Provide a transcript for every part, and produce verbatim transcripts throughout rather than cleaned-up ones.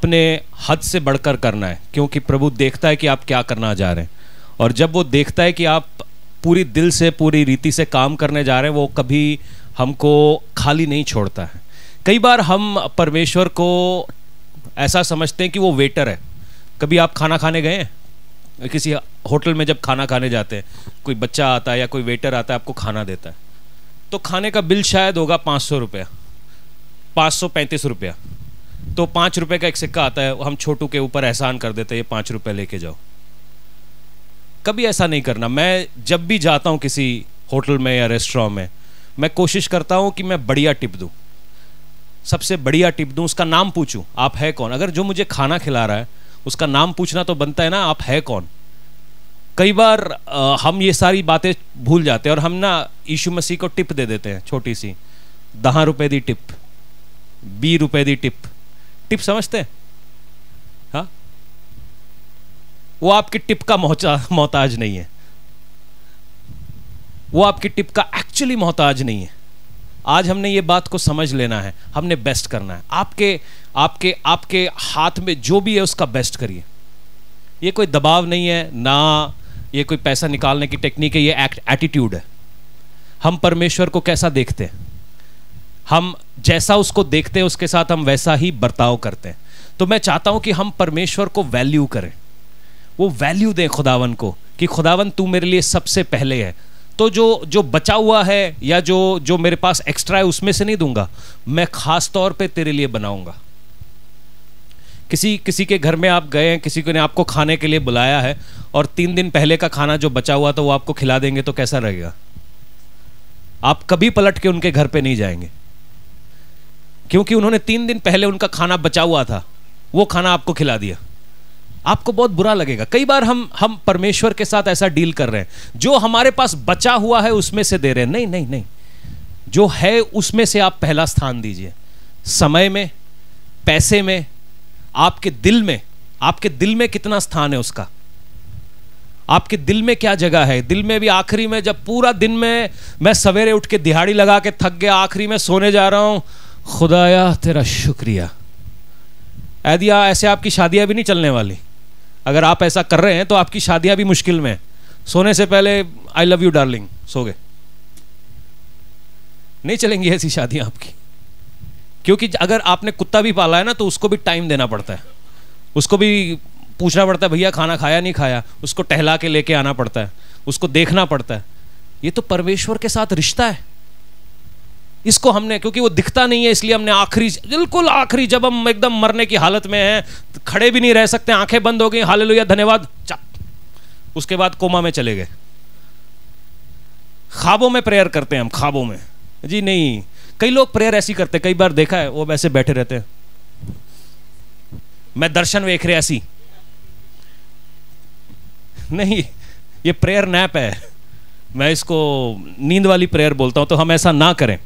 अपने हद से बढ़कर करना है, क्योंकि प्रभु देखता है कि आप क्या करना जा रहे हैं। और जब वो देखता है कि आप पूरी दिल से पूरी रीति से काम करने जा रहे हैं, वो कभी हमको खाली नहीं छोड़ता है। कई बार हम परमेश्वर को ऐसा समझते हैं कि वो वेटर है। कभी आप खाना खाने गए हैं? किसी होटल में जब खाना खाने जाते हैं, कोई बच्चा आता है या कोई वेटर आता है, आपको खाना देता है, तो खाने का बिल शायद होगा पाँच सौ रुपया, पाँच सौ पैंतीस रुपया। तो पाँच रुपये का एक सिक्का आता है, हम छोटू के ऊपर एहसान कर देते हैं, ये पाँच रुपये लेके जाओ। कभी ऐसा नहीं करना। मैं जब भी जाता हूँ किसी होटल में या रेस्टोरेंट में, मैं कोशिश करता हूँ कि मैं बढ़िया टिप दूँ, सबसे बढ़िया टिप दूँ, उसका नाम पूछूं, आप है कौन। अगर जो मुझे खाना खिला रहा है उसका नाम पूछना तो बनता है ना, आप है कौन। कई बार आ, हम ये सारी बातें भूल जाते हैं और हम ना यीशु मसीह को टिप दे देते हैं, छोटी सी, दहा रुपए दी टिप, बी रुपए दी टिप। टिप समझते हैं? हाँ, वो आपकी टिप का मोहताज नहीं है, वो आपकी टिप का एक्चुअली मोहताज नहीं है। आज हमने ये बात को समझ लेना है, हमने बेस्ट करना है। आपके आपके आपके हाथ में जो भी है उसका बेस्ट करिए। ये कोई दबाव नहीं है, ना ये कोई पैसा निकालने की टेक्निक है, ये एक्ट एटीट्यूड है। हम परमेश्वर को कैसा देखते हैं, हम जैसा उसको देखते हैं उसके साथ हम वैसा ही बर्ताव करते हैं। तो मैं चाहता हूं कि हम परमेश्वर को वैल्यू करें, वो वैल्यू दें खुदावन को कि खुदावन तू मेरे लिए सबसे पहले है। तो जो जो बचा हुआ है या जो जो मेरे पास एक्स्ट्रा है उसमें से नहीं दूंगा, मैं खास तौर पे तेरे लिए बनाऊंगा। किसी किसी के घर में आप गए हैं, किसी को ने आपको खाने के लिए बुलाया है और तीन दिन पहले का खाना जो बचा हुआ तो वो आपको खिला देंगे, तो कैसा रहेगा? आप कभी पलट के उनके घर पे नहीं जाएंगे, क्योंकि उन्होंने तीन दिन पहले उनका खाना बचा हुआ था, वो खाना आपको खिला दिया। आपको बहुत बुरा लगेगा। कई बार हम हम परमेश्वर के साथ ऐसा डील कर रहे हैं, जो हमारे पास बचा हुआ है उसमें से दे रहे हैं। नहीं नहीं नहीं, जो है उसमें से आप पहला स्थान दीजिए। समय में, पैसे में, आपके दिल में, आपके दिल में कितना स्थान है उसका, आपके दिल में क्या जगह है। दिल में भी आखिरी में, जब पूरा दिन में मैं सवेरे उठ के दिहाड़ी लगा के थक गया, आखिरी में सोने जा रहा हूं, खुदाया तेरा शुक्रिया। ऐदिया ऐसे आपकी शादियां भी नहीं चलने वाली। अगर आप ऐसा कर रहे हैं तो आपकी शादियां भी मुश्किल में। सोने से पहले आई लव यू डार्लिंग, सो गए, नहीं चलेंगी ऐसी शादियां आपकी। क्योंकि अगर आपने कुत्ता भी पाला है ना, तो उसको भी टाइम देना पड़ता है, उसको भी पूछना पड़ता है भैया खाना खाया नहीं खाया, उसको टहला के लेके आना पड़ता है, उसको देखना पड़ता है। ये तो परमेश्वर के साथ रिश्ता है। इसको हमने, क्योंकि वो दिखता नहीं है इसलिए हमने आखिरी, बिल्कुल आखिरी, जब हम एकदम मरने की हालत में हैं, खड़े भी नहीं रह सकते, आंखें बंद हो गई, हालेलुया धन्यवाद, चप, उसके बाद कोमा में चले गए। ख्वाबों में प्रेयर करते हैं हम, ख्वाबों में जी नहीं। कई लोग प्रेयर ऐसी करते, कई बार देखा है, वो वैसे बैठे रहते हैं, मैं दर्शन वेख रहे ऐसी नहीं, ये प्रेयर नैप है, मैं इसको नींद वाली प्रेयर बोलता हूं। तो हम ऐसा ना करें।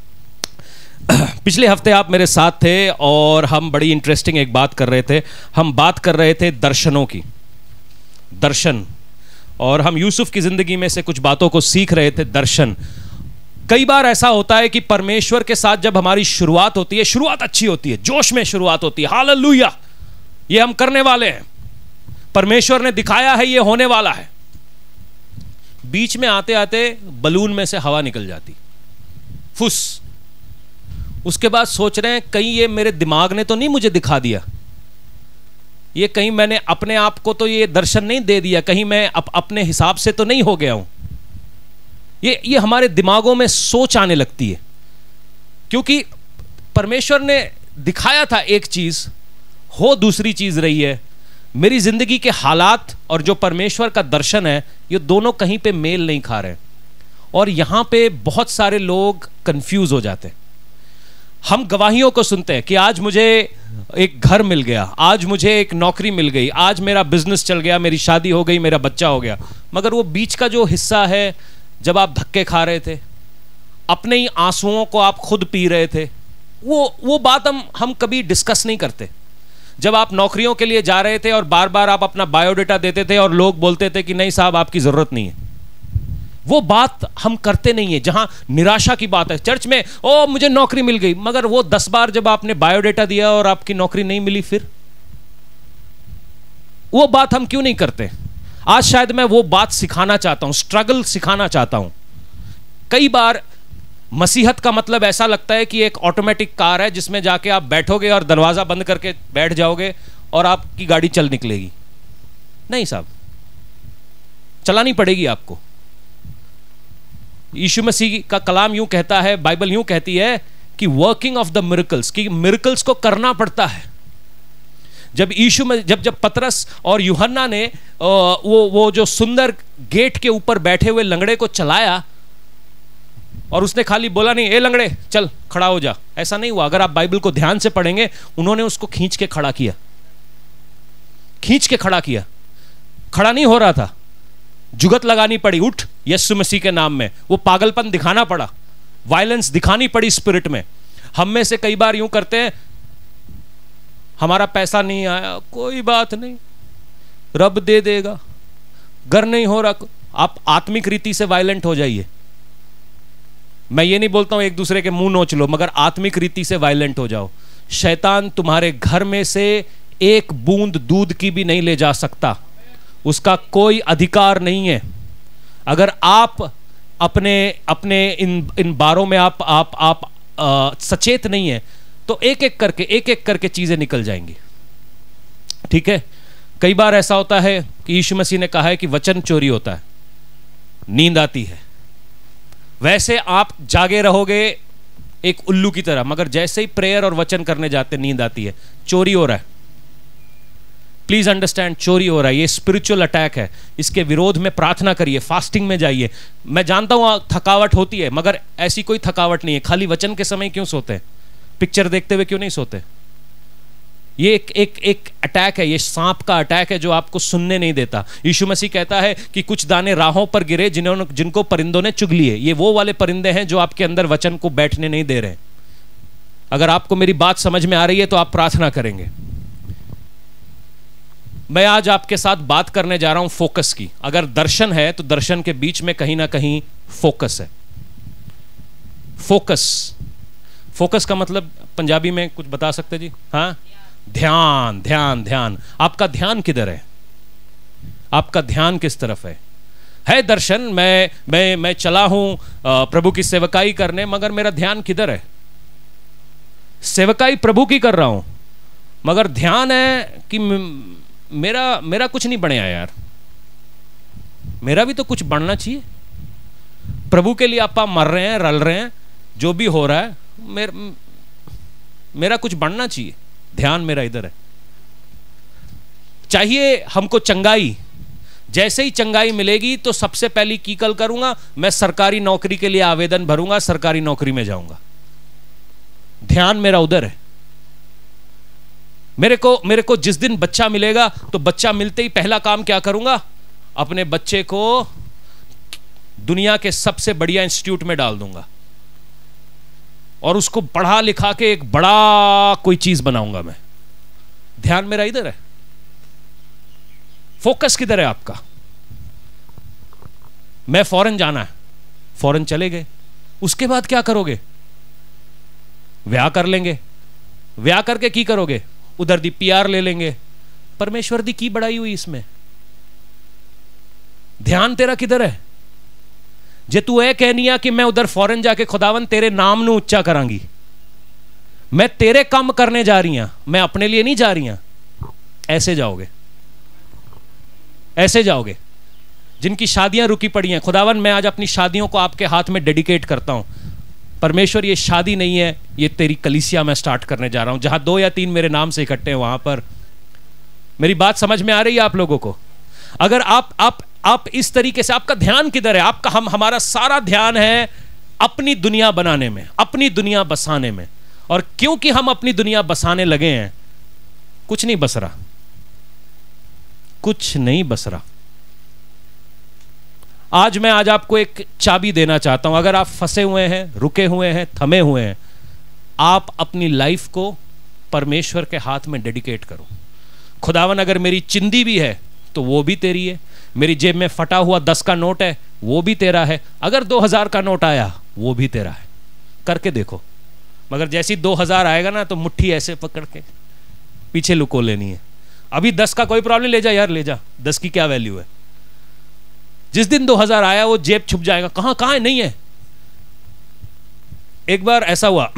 पिछले हफ्ते आप मेरे साथ थे और हम बड़ी इंटरेस्टिंग एक बात कर रहे थे। हम बात कर रहे थे दर्शनों की, दर्शन, और हम यूसुफ की जिंदगी में से कुछ बातों को सीख रहे थे। दर्शन, कई बार ऐसा होता है कि परमेश्वर के साथ जब हमारी शुरुआत होती है, शुरुआत अच्छी होती है, जोश में शुरुआत होती है, हालेलुया ये हम करने वाले हैं, परमेश्वर ने दिखाया है ये होने वाला है। बीच में आते आते बलून में से हवा निकल जाती, फुस। उसके बाद सोच रहे हैं कहीं ये मेरे दिमाग ने तो नहीं मुझे दिखा दिया, ये कहीं मैंने अपने आप को तो ये दर्शन नहीं दे दिया, कहीं मैं अप, अपने हिसाब से तो नहीं हो गया हूं। ये ये हमारे दिमागों में सोच आने लगती है, क्योंकि परमेश्वर ने दिखाया था एक चीज, हो दूसरी चीज रही है। मेरी जिंदगी के हालात और जो परमेश्वर का दर्शन है, ये दोनों कहीं पे मेल नहीं खा रहे, और यहां पे बहुत सारे लोग कंफ्यूज हो जाते हैं। हम गवाहियों को सुनते हैं कि आज मुझे एक घर मिल गया, आज मुझे एक नौकरी मिल गई, आज मेरा बिजनेस चल गया, मेरी शादी हो गई, मेरा बच्चा हो गया। मगर वो बीच का जो हिस्सा है, जब आप धक्के खा रहे थे, अपने ही आंसुओं को आप खुद पी रहे थे, वो वो बात हम हम कभी डिस्कस नहीं करते। जब आप नौकरियों के लिए जा रहे थे और बार बार आप अपना बायोडेटा देते थे और लोग बोलते थे कि नहीं साहब आपकी जरूरत नहीं है, वो बात हम करते नहीं है। जहां निराशा की बात है, चर्च में ओ मुझे नौकरी मिल गई, मगर वो दस बार जब आपने बायोडेटा दिया और आपकी नौकरी नहीं मिली, फिर वो बात हम क्यों नहीं करते? आज शायद मैं वो बात सिखाना चाहता हूं, स्ट्रगल सिखाना चाहता हूं। कई बार मसीहत का मतलब ऐसा लगता है कि एक ऑटोमेटिक कार है जिसमें जाके आप बैठोगे और दरवाजा बंद करके बैठ जाओगे और आपकी गाड़ी चल निकलेगी। नहीं साहब, चलानी पड़ेगी आपको। यीशु मसीह का कलाम यूं कहता है, बाइबल यूं कहती है कि वर्किंग ऑफ द मिरेकल्स, कि मिरेकल्स को करना पड़ता है। जब यीशु में जब जब पतरस और यूहन्ना ने वो वो जो सुंदर गेट के ऊपर बैठे हुए लंगड़े को चलाया और उसने खाली बोला नहीं, ए लंगड़े चल खड़ा हो जा, ऐसा नहीं हुआ। अगर आप बाइबल को ध्यान से पढ़ेंगे, उन्होंने उसको खींच के खड़ा किया, खींच के खड़ा किया। खड़ा नहीं हो रहा था, जुगत लगानी पड़ी, उठ यीशु मसीह के नाम में। वो पागलपन दिखाना पड़ा, वायलेंस दिखानी पड़ी स्पिरिट में। हम में से कई बार यूं करते हैं, हमारा पैसा नहीं आया, कोई बात नहीं, रब दे देगा, घर नहीं हो रहा। आप आत्मिक रीति से वायलेंट हो जाइए। मैं ये नहीं बोलता हूं एक दूसरे के मुंह नोच लो, मगर आत्मिक रीति से वायलेंट हो जाओ। शैतान तुम्हारे घर में से एक बूंद दूध की भी नहीं ले जा सकता, उसका कोई अधिकार नहीं है। अगर आप अपने अपने इन इन बारों में आप आप आप आ, सचेत नहीं है, तो एक एक करके एक एक करके चीजें निकल जाएंगी। ठीक है, कई बार ऐसा होता है कि यीशु मसीह ने कहा है कि वचन चोरी होता है, नींद आती है। वैसे आप जागे रहोगे एक उल्लू की तरह, मगर जैसे ही प्रेयर और वचन करने जाते नींद आती है, चोरी हो रहा है। प्लीज अंडरस्टैंड, चोरी हो रहा है, ये स्पिरिचुअल अटैक है। इसके विरोध में प्रार्थना करिए, फास्टिंग में जाइए। मैं जानता हूं थकावट होती है, मगर ऐसी कोई थकावट नहीं है। खाली वचन के समय क्यों सोते हैं? पिक्चर देखते हुए क्यों नहीं सोते? ये एक एक एक अटैक है, ये सांप का अटैक है जो आपको सुनने नहीं देता। यीशु मसीह कहता है कि कुछ दाने राहों पर गिरे जिन्होंने जिनको परिंदों ने चुग लिए। ये वो वाले परिंदे हैं जो आपके अंदर वचन को बैठने नहीं दे रहे। अगर आपको मेरी बात समझ में आ रही है तो आप प्रार्थना करेंगे। मैं आज आपके साथ बात करने जा रहा हूं फोकस की। अगर दर्शन है तो दर्शन के बीच में कहीं ना कहीं फोकस है। फोकस, फोकस का मतलब पंजाबी में कुछ बता सकते जी? हाँ, ध्यान ध्यान ध्यान। आपका ध्यान किधर है? आपका ध्यान किस तरफ है? है दर्शन, मैं मैं मैं चला हूं प्रभु की सेवकाई करने, मगर मेरा ध्यान किधर है? सेवकाई प्रभु की कर रहा हूं, मगर ध्यान है कि मेरा मेरा कुछ नहीं बढ़िया यार, मेरा भी तो कुछ बढ़ना चाहिए। प्रभु के लिए आप मर रहे हैं, रल रहे हैं, जो भी हो रहा है, मेर, मेरा कुछ बढ़ना चाहिए। ध्यान मेरा इधर है। चाहिए हमको चंगाई, जैसे ही चंगाई मिलेगी तो सबसे पहली कीकल करूंगा, मैं सरकारी नौकरी के लिए आवेदन भरूंगा, सरकारी नौकरी में जाऊंगा। ध्यान मेरा उधर है। मेरे को मेरे को जिस दिन बच्चा मिलेगा तो बच्चा मिलते ही पहला काम क्या करूंगा? अपने बच्चे को दुनिया के सबसे बढ़िया इंस्टीट्यूट में डाल दूंगा और उसको पढ़ा लिखा के एक बड़ा कोई चीज बनाऊंगा मैं। ध्यान मेरा इधर है। फोकस किधर है आपका? मैं फॉरेन जाना है, फॉरेन चले गए, उसके बाद क्या करोगे? ब्याह कर लेंगे, ब्याह करके की करोगे? उधर दी पीआर ले लेंगे। परमेश्वर दी की बड़ाई हुई इसमें? ध्यान तेरा किधर है? जे तू ए कहनिया कि मैं उधर फॉरेन जाके खुदावन तेरे नाम नू उच्चा करांगी, मैं तेरे काम करने जा रही हूं, मैं अपने लिए नहीं जा रही हूं। ऐसे जाओगे, ऐसे जाओगे। जिनकी शादियां रुकी पड़ी हैं, खुदावन मैं आज अपनी शादियों को आपके हाथ में डेडिकेट करता हूं। परमेश्वर ये शादी नहीं है, ये तेरी कलीसिया मैं स्टार्ट करने जा रहा हूं, जहां दो या तीन मेरे नाम से इकट्ठे हैं वहां पर। मेरी बात समझ में आ रही है आप लोगों को? अगर आप आप आप इस तरीके से, आपका ध्यान किधर है? आपका हम हमारा सारा ध्यान है अपनी दुनिया बनाने में, अपनी दुनिया बसाने में। और क्योंकि हम अपनी दुनिया बसाने लगे हैं, कुछ नहीं बस रहा, कुछ नहीं बस रहा। आज मैं आज आपको एक चाबी देना चाहता हूं। अगर आप फंसे हुए हैं, रुके हुए हैं, थमे हुए हैं, आप अपनी लाइफ को परमेश्वर के हाथ में डेडिकेट करो। खुदावन अगर मेरी चिंदी भी है तो वो भी तेरी है, मेरी जेब में फटा हुआ दस का नोट है वो भी तेरा है, अगर दो हजार का नोट आया वो भी तेरा है। करके देखो। मगर जैसी दो हजार आएगा ना तो मुट्ठी ऐसे पकड़ के पीछे लुको लेनी है। अभी दस का कोई प्रॉब्लम, ले जा यार ले जा, दस की क्या वैल्यू है। जिस दिन दो हजार आया वो जेब छुप जाएगा, कहां कहां है, नहीं है। एक बार ऐसा हुआ,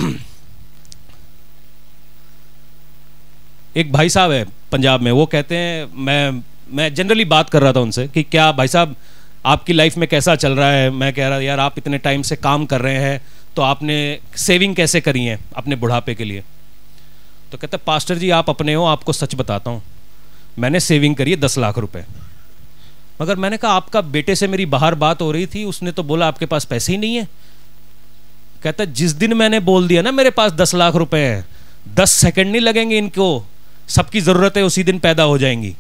एक भाई साहब है पंजाब में, वो कहते हैं, मैं मैं जनरली बात कर रहा था उनसे कि क्या भाई साहब आपकी लाइफ में कैसा चल रहा है। मैं कह रहा यार आप इतने टाइम से काम कर रहे हैं तो आपने सेविंग कैसे करी है अपने बुढ़ापे के लिए। तो कहते पास्टर जी आप अपने हो, आपको सच बताता हूँ, मैंने सेविंग करी है दस लाख रुपए। मगर मैंने कहा आपका बेटे से मेरी बाहर बात हो रही थी, उसने तो बोला आपके पास पैसे ही नहीं है। कहता जिस दिन मैंने बोल दिया ना मेरे पास दस लाख रुपए हैं, दस सेकंड नहीं लगेंगे इनको, सबकी जरूरतें उसी दिन पैदा हो जाएंगी।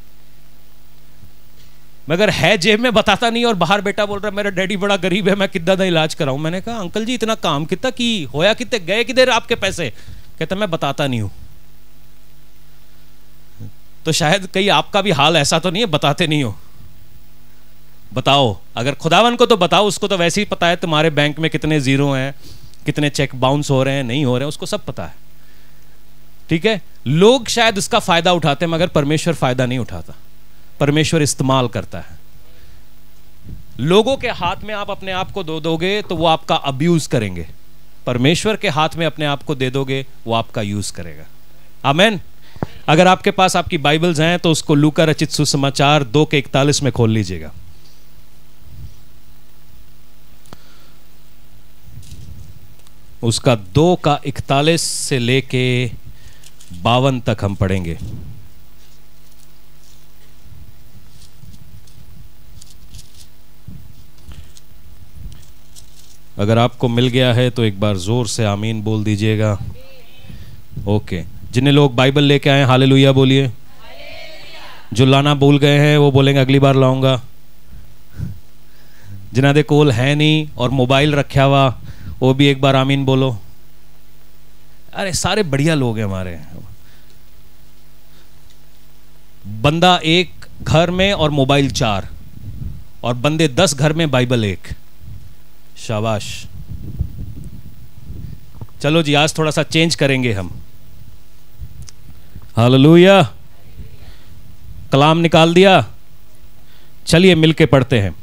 मगर है जेब में, बताता नहीं, और बाहर बेटा बोल रहा है मेरा डैडी बड़ा गरीब है, मैं कितना दा इलाज कराऊं। मैंने कहा अंकल जी इतना काम कितना की, होया कितने, गए किधर आपके पैसे। कहता मैं बताता नहीं हूं। तो शायद कहीं आपका भी हाल ऐसा तो नहीं है, बताते नहीं हो। बताओ, अगर खुदावन को तो बताओ, उसको तो वैसे ही पता है तुम्हारे बैंक में कितने जीरो हैं, कितने चेक बाउंस हो रहे हैं, नहीं हो रहे हैं, उसको सब पता है। ठीक है, लोग शायद उसका फायदा उठाते हैं, मगर परमेश्वर फायदा नहीं उठाता, परमेश्वर इस्तेमाल करता है। लोगों के हाथ में आप अपने आप को दो दोगे तो वो आपका अब्यूज करेंगे, परमेश्वर के हाथ में अपने आप को दे दोगे वो आपका यूज करेगा। आमेन। अगर आपके पास आपकी बाइबल्स हैं तो उसको लूका रचित सुसमाचार दो के इकतालीस में खोल लीजिएगा। उसका दो का इकतालीस से लेके बावन तक हम पढ़ेंगे। अगर आपको मिल गया है तो एक बार जोर से आमीन बोल दीजिएगा। ओके, जिन्हें लोग बाइबल लेके आए हालेलुया बोलिए। जो लाना भूल गए हैं वो बोलेंगे अगली बार लाऊंगा। जिन्हों दे कोल है नहीं और मोबाइल रखा हुआ वो भी एक बार आमीन बोलो। अरे सारे बढ़िया लोग हैं हमारे। बंदा एक घर में और मोबाइल चार, और बंदे दस घर में बाइबल एक। शाबाश। चलो जी आज थोड़ा सा चेंज करेंगे हम। हालेलुया। कलाम निकाल दिया, चलिए मिलके पढ़ते हैं।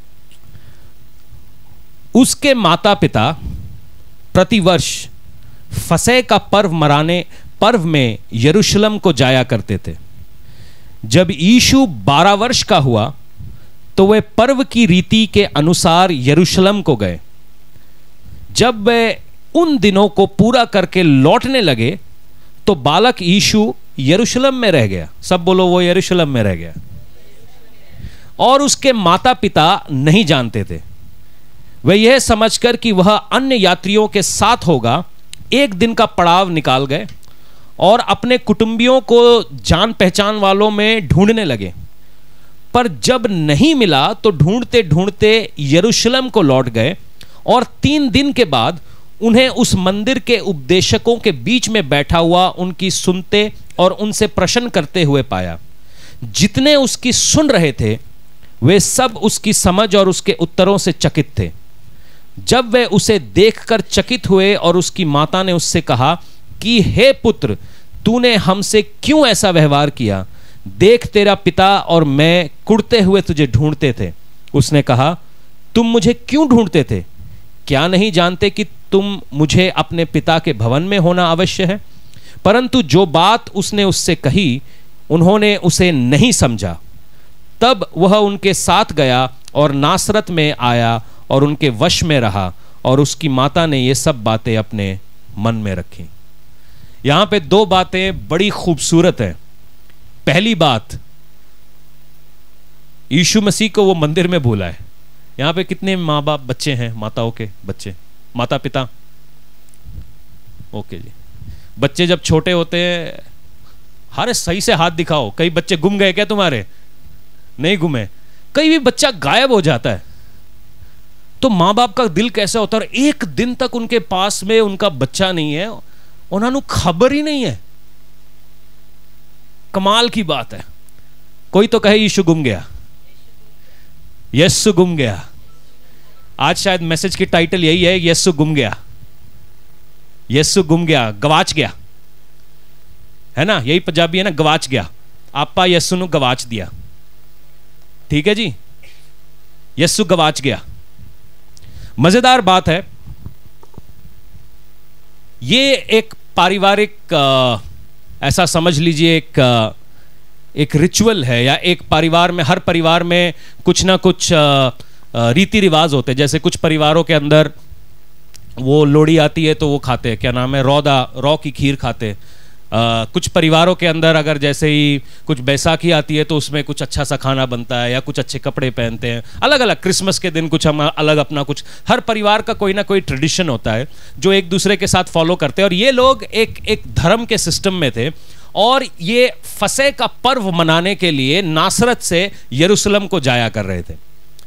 उसके माता पिता प्रतिवर्ष फसह का पर्व मनाने पर्व में यरूशलेम को जाया करते थे। जब यीशु बारह वर्ष का हुआ तो वे पर्व की रीति के अनुसार यरूशलेम को गए। जब वे उन दिनों को पूरा करके लौटने लगे तो बालक यीशु यरूशलेम में रह गया। सब बोलो वो यरूशलेम में रह गया। और उसके माता पिता नहीं जानते थे। वे यह समझकर कि वह अन्य यात्रियों के साथ होगा एक दिन का पड़ाव निकाल गए और अपने कुटुंबियों को जान पहचान वालों में ढूंढने लगे। पर जब नहीं मिला तो ढूंढते ढूंढते यरूशलेम को लौट गए और तीन दिन के बाद उन्हें उस मंदिर के उपदेशकों के बीच में बैठा हुआ उनकी सुनते और उनसे प्रश्न करते हुए पाया। जितने उसकी सुन रहे थे वे सब उसकी समझ और उसके उत्तरों से चकित थे। जब वे उसे देखकर चकित हुए और उसकी माता ने उससे कहा कि हे पुत्र, तूने हमसे क्यों ऐसा व्यवहार किया? देख तेरा पिता और मैं कुढ़ते हुए तुझे ढूंढते थे। उसने कहा, तुम मुझे क्यों ढूंढते थे? क्या नहीं जानते कि तुम मुझे अपने पिता के भवन में होना आवश्यक है? परंतु जो बात उसने उससे कही उन्होंने उसे नहीं समझा। तब वह उनके साथ गया और नासरत में आया और उनके वश में रहा, और उसकी माता ने ये सब बातें अपने मन में रखी। यहां पे दो बातें बड़ी खूबसूरत हैं। पहली बात, यीशु मसीह को वो मंदिर में भूला है। यहां पे कितने माँ बाप बच्चे हैं, माताओं के बच्चे, माता पिता? ओके जी। बच्चे जब छोटे होते हैं, हरे सही से हाथ दिखाओ। कई बच्चे गुम गए क्या तुम्हारे? नहीं गुमे। कई भी बच्चा गायब हो जाता है तो मां बाप का दिल कैसा होता है? एक दिन तक उनके पास में उनका बच्चा नहीं है, उन्होंने खबर ही नहीं है। कमाल की बात है। कोई तो कहे यीशु गुम गया, यीशु गुम गया। आज शायद मैसेज की टाइटल यही है, यीशु गुम गया, यीशु गुम गया, गवाच गया, है ना? यही पंजाबी है ना, गवाच गया। आपा यस्सु नु गवाच दिया। ठीक है जी, यस्सु गवाच गया। मजेदार बात है, ये एक पारिवारिक आ, ऐसा समझ लीजिए एक आ, एक रिचुअल है, या एक परिवार में, हर परिवार में कुछ ना कुछ रीति रिवाज होते हैं। जैसे कुछ परिवारों के अंदर वो लोहड़ी आती है तो वो खाते हैं, क्या नाम है, रौदा, रौ की खीर खाते हैं। Uh, कुछ परिवारों के अंदर अगर जैसे ही कुछ बैसाखी आती है तो उसमें कुछ अच्छा सा खाना बनता है, या कुछ अच्छे कपड़े पहनते हैं, अलग अलग। क्रिसमस के दिन कुछ हम अलग अपना कुछ, हर परिवार का कोई ना कोई ट्रेडिशन होता है जो एक दूसरे के साथ फॉलो करते हैं। और ये लोग एक एक धर्म के सिस्टम में थे, और ये फसह का पर्व मनाने के लिए नासरत से यरूशलेम को जाया कर रहे थे।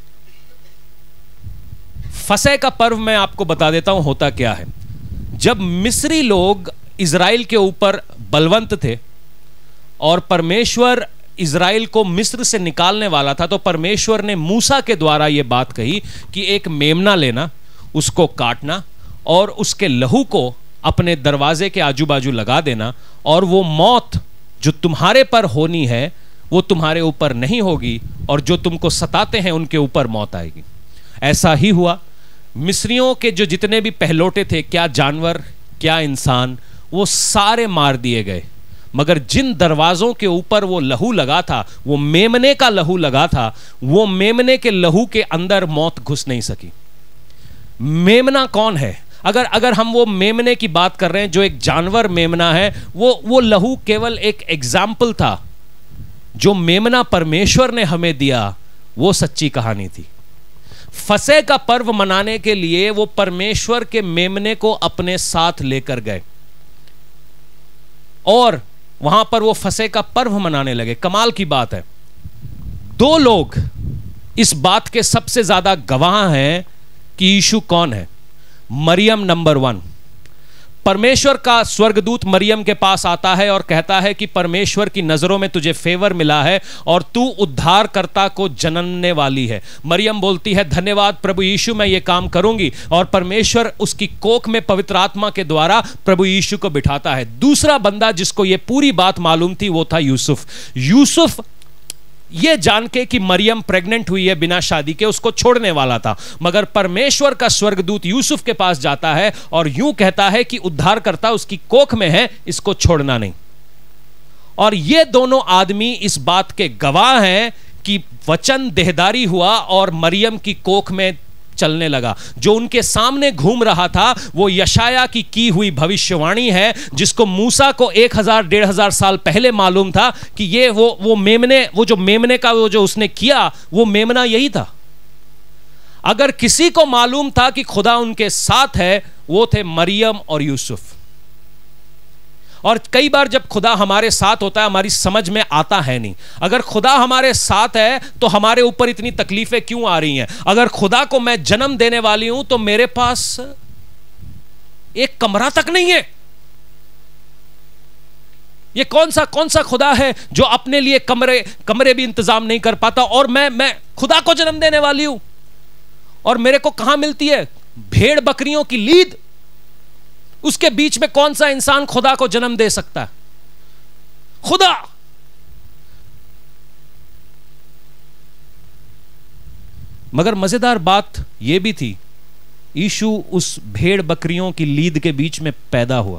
फसह का पर्व मैं आपको बता देता हूं होता क्या है। जब मिस्री लोग इज़राइल के ऊपर बलवंत थे और परमेश्वर इज़राइल को मिस्र से निकालने वाला था, तो परमेश्वर ने मूसा के द्वारा यह बात कही कि एक मेमना लेना, उसको काटना और उसके लहू को अपने दरवाजे के आजू बाजू लगा देना, और वो मौत जो तुम्हारे पर होनी है वो तुम्हारे ऊपर नहीं होगी, और जो तुमको सताते हैं उनके ऊपर मौत आएगी। ऐसा ही हुआ। मिस्रियों के जो जितने भी पहलौटे थे, क्या जानवर क्या इंसान, वो सारे मार दिए गए। मगर जिन दरवाजों के ऊपर वो लहू लगा था, वो मेमने का लहू लगा था, वो मेमने के लहू के अंदर मौत घुस नहीं सकी। मेमना कौन है? अगर अगर हम वो मेमने की बात कर रहे हैं, जो एक जानवर मेमना है, वो वो लहू केवल एक एग्जाम्पल था। जो मेमना परमेश्वर ने हमें दिया वो सच्ची कहानी थी। फसह का पर्व मनाने के लिए वो परमेश्वर के मेमने को अपने साथ लेकर गए और वहां पर वो फसह का पर्व मनाने लगे। कमाल की बात है, दो लोग इस बात के सबसे ज्यादा गवाह हैं कि यीशु कौन है। मरियम नंबर वन। परमेश्वर का स्वर्गदूत मरियम के पास आता है और कहता है कि परमेश्वर की नजरों में तुझे फेवर मिला है और तू उद्धारकर्ता को जन्मने वाली है। मरियम बोलती है, धन्यवाद प्रभु यीशु, मैं ये काम करूंगी। और परमेश्वर उसकी कोख में पवित्र आत्मा के द्वारा प्रभु यीशु को बिठाता है। दूसरा बंदा जिसको ये पूरी बात मालूम थी वो था यूसुफ। यूसुफ ये जान के कि मरियम प्रेग्नेंट हुई है बिना शादी के, उसको छोड़ने वाला था। मगर परमेश्वर का स्वर्गदूत यूसुफ के पास जाता है और यूं कहता है कि उद्धारकर्ता उसकी कोख में है, इसको छोड़ना नहीं। और ये दोनों आदमी इस बात के गवाह हैं कि वचन देहधारी हुआ और मरियम की कोख में चलने लगा। जो उनके सामने घूम रहा था वो यशाया की की हुई भविष्यवाणी है, जिसको मूसा को एक हजार डेढ़ हजार साल पहले मालूम था कि ये वो वो मेमने, वो जो मेमने का वो जो उसने किया, वो मेमना यही था। अगर किसी को मालूम था कि खुदा उनके साथ है, वो थे मरियम और यूसुफ। और कई बार जब खुदा हमारे साथ होता है हमारी समझ में आता है नहीं। अगर खुदा हमारे साथ है तो हमारे ऊपर इतनी तकलीफें क्यों आ रही हैं? अगर खुदा को मैं जन्म देने वाली हूं तो मेरे पास एक कमरा तक नहीं है। ये कौन सा कौन सा खुदा है जो अपने लिए कमरे कमरे भी इंतजाम नहीं कर पाता? और मैं मैं खुदा को जन्म देने वाली हूं और मेरे को कहां मिलती है? भेड़ बकरियों की लीद। उसके बीच में कौन सा इंसान खुदा को जन्म दे सकता है? खुदा। मगर मजेदार बात यह भी थी, यीशु उस भेड़ बकरियों की लीद के बीच में पैदा हुआ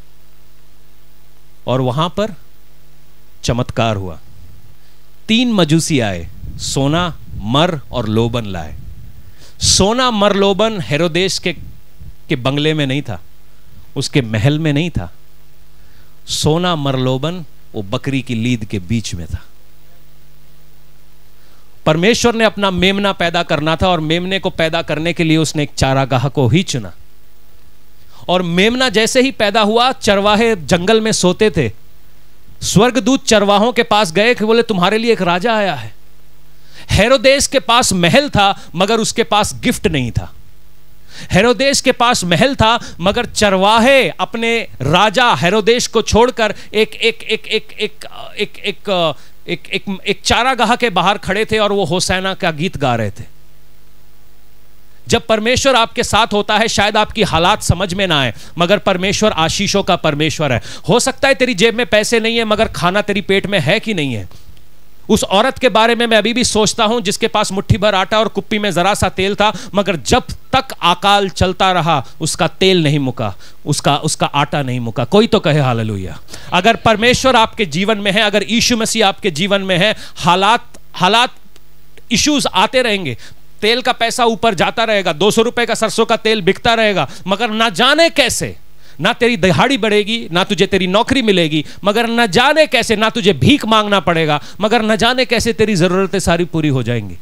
और वहां पर चमत्कार हुआ। तीन मजूसी आए, सोना, मर और लोबन लाए। सोना, मर, लोबन हेरोदेस के के बंगले में नहीं था, उसके महल में नहीं था। सोना, मरलोबन वो बकरी की लीद के बीच में था। परमेश्वर ने अपना मेमना पैदा करना था और मेमने को पैदा करने के लिए उसने एक चारागाह को ही चुना। और मेमना जैसे ही पैदा हुआ, चरवाहे जंगल में सोते थे। स्वर्गदूत चरवाहों के पास गए कि बोले तुम्हारे लिए एक राजा आया है। हेरोदेस के पास महल था मगर उसके पास गिफ्ट नहीं था। हेरोदेस के पास महल था मगर चरवाहे अपने राजा हेरोदेस को छोड़कर एक एक एक एक एक एक एक एक एक एक चारागाह के बाहर खड़े थे और वो होसैना का गीत गा रहे थे। जब परमेश्वर आपके साथ होता है शायद आपकी हालात समझ में ना आए, मगर परमेश्वर आशीषों का परमेश्वर है। हो सकता है तेरी जेब में पैसे नहीं है मगर खाना तेरी पेट में है कि नहीं है। उस औरत के बारे में मैं अभी भी सोचता हूं जिसके पास मुट्ठी भर आटा और कुप्पी में जरा सा तेल था, मगर जब तक अकाल चलता रहा उसका तेल नहीं मुका, उसका उसका आटा नहीं मुका। कोई तो कहे हालेलुया। अगर परमेश्वर आपके जीवन में है, अगर यीशु मसीह आपके जीवन में है, हालात हालात इश्यूज आते रहेंगे, तेल का पैसा ऊपर जाता रहेगा, दो सौ रुपए का सरसों का तेल बिकता रहेगा, मगर ना जाने कैसे ना तेरी दिहाड़ी बढ़ेगी, ना तुझे तेरी नौकरी मिलेगी, मगर न जाने कैसे ना तुझे भीख मांगना पड़ेगा, मगर न जाने कैसे तेरी जरूरतें सारी पूरी हो जाएंगी।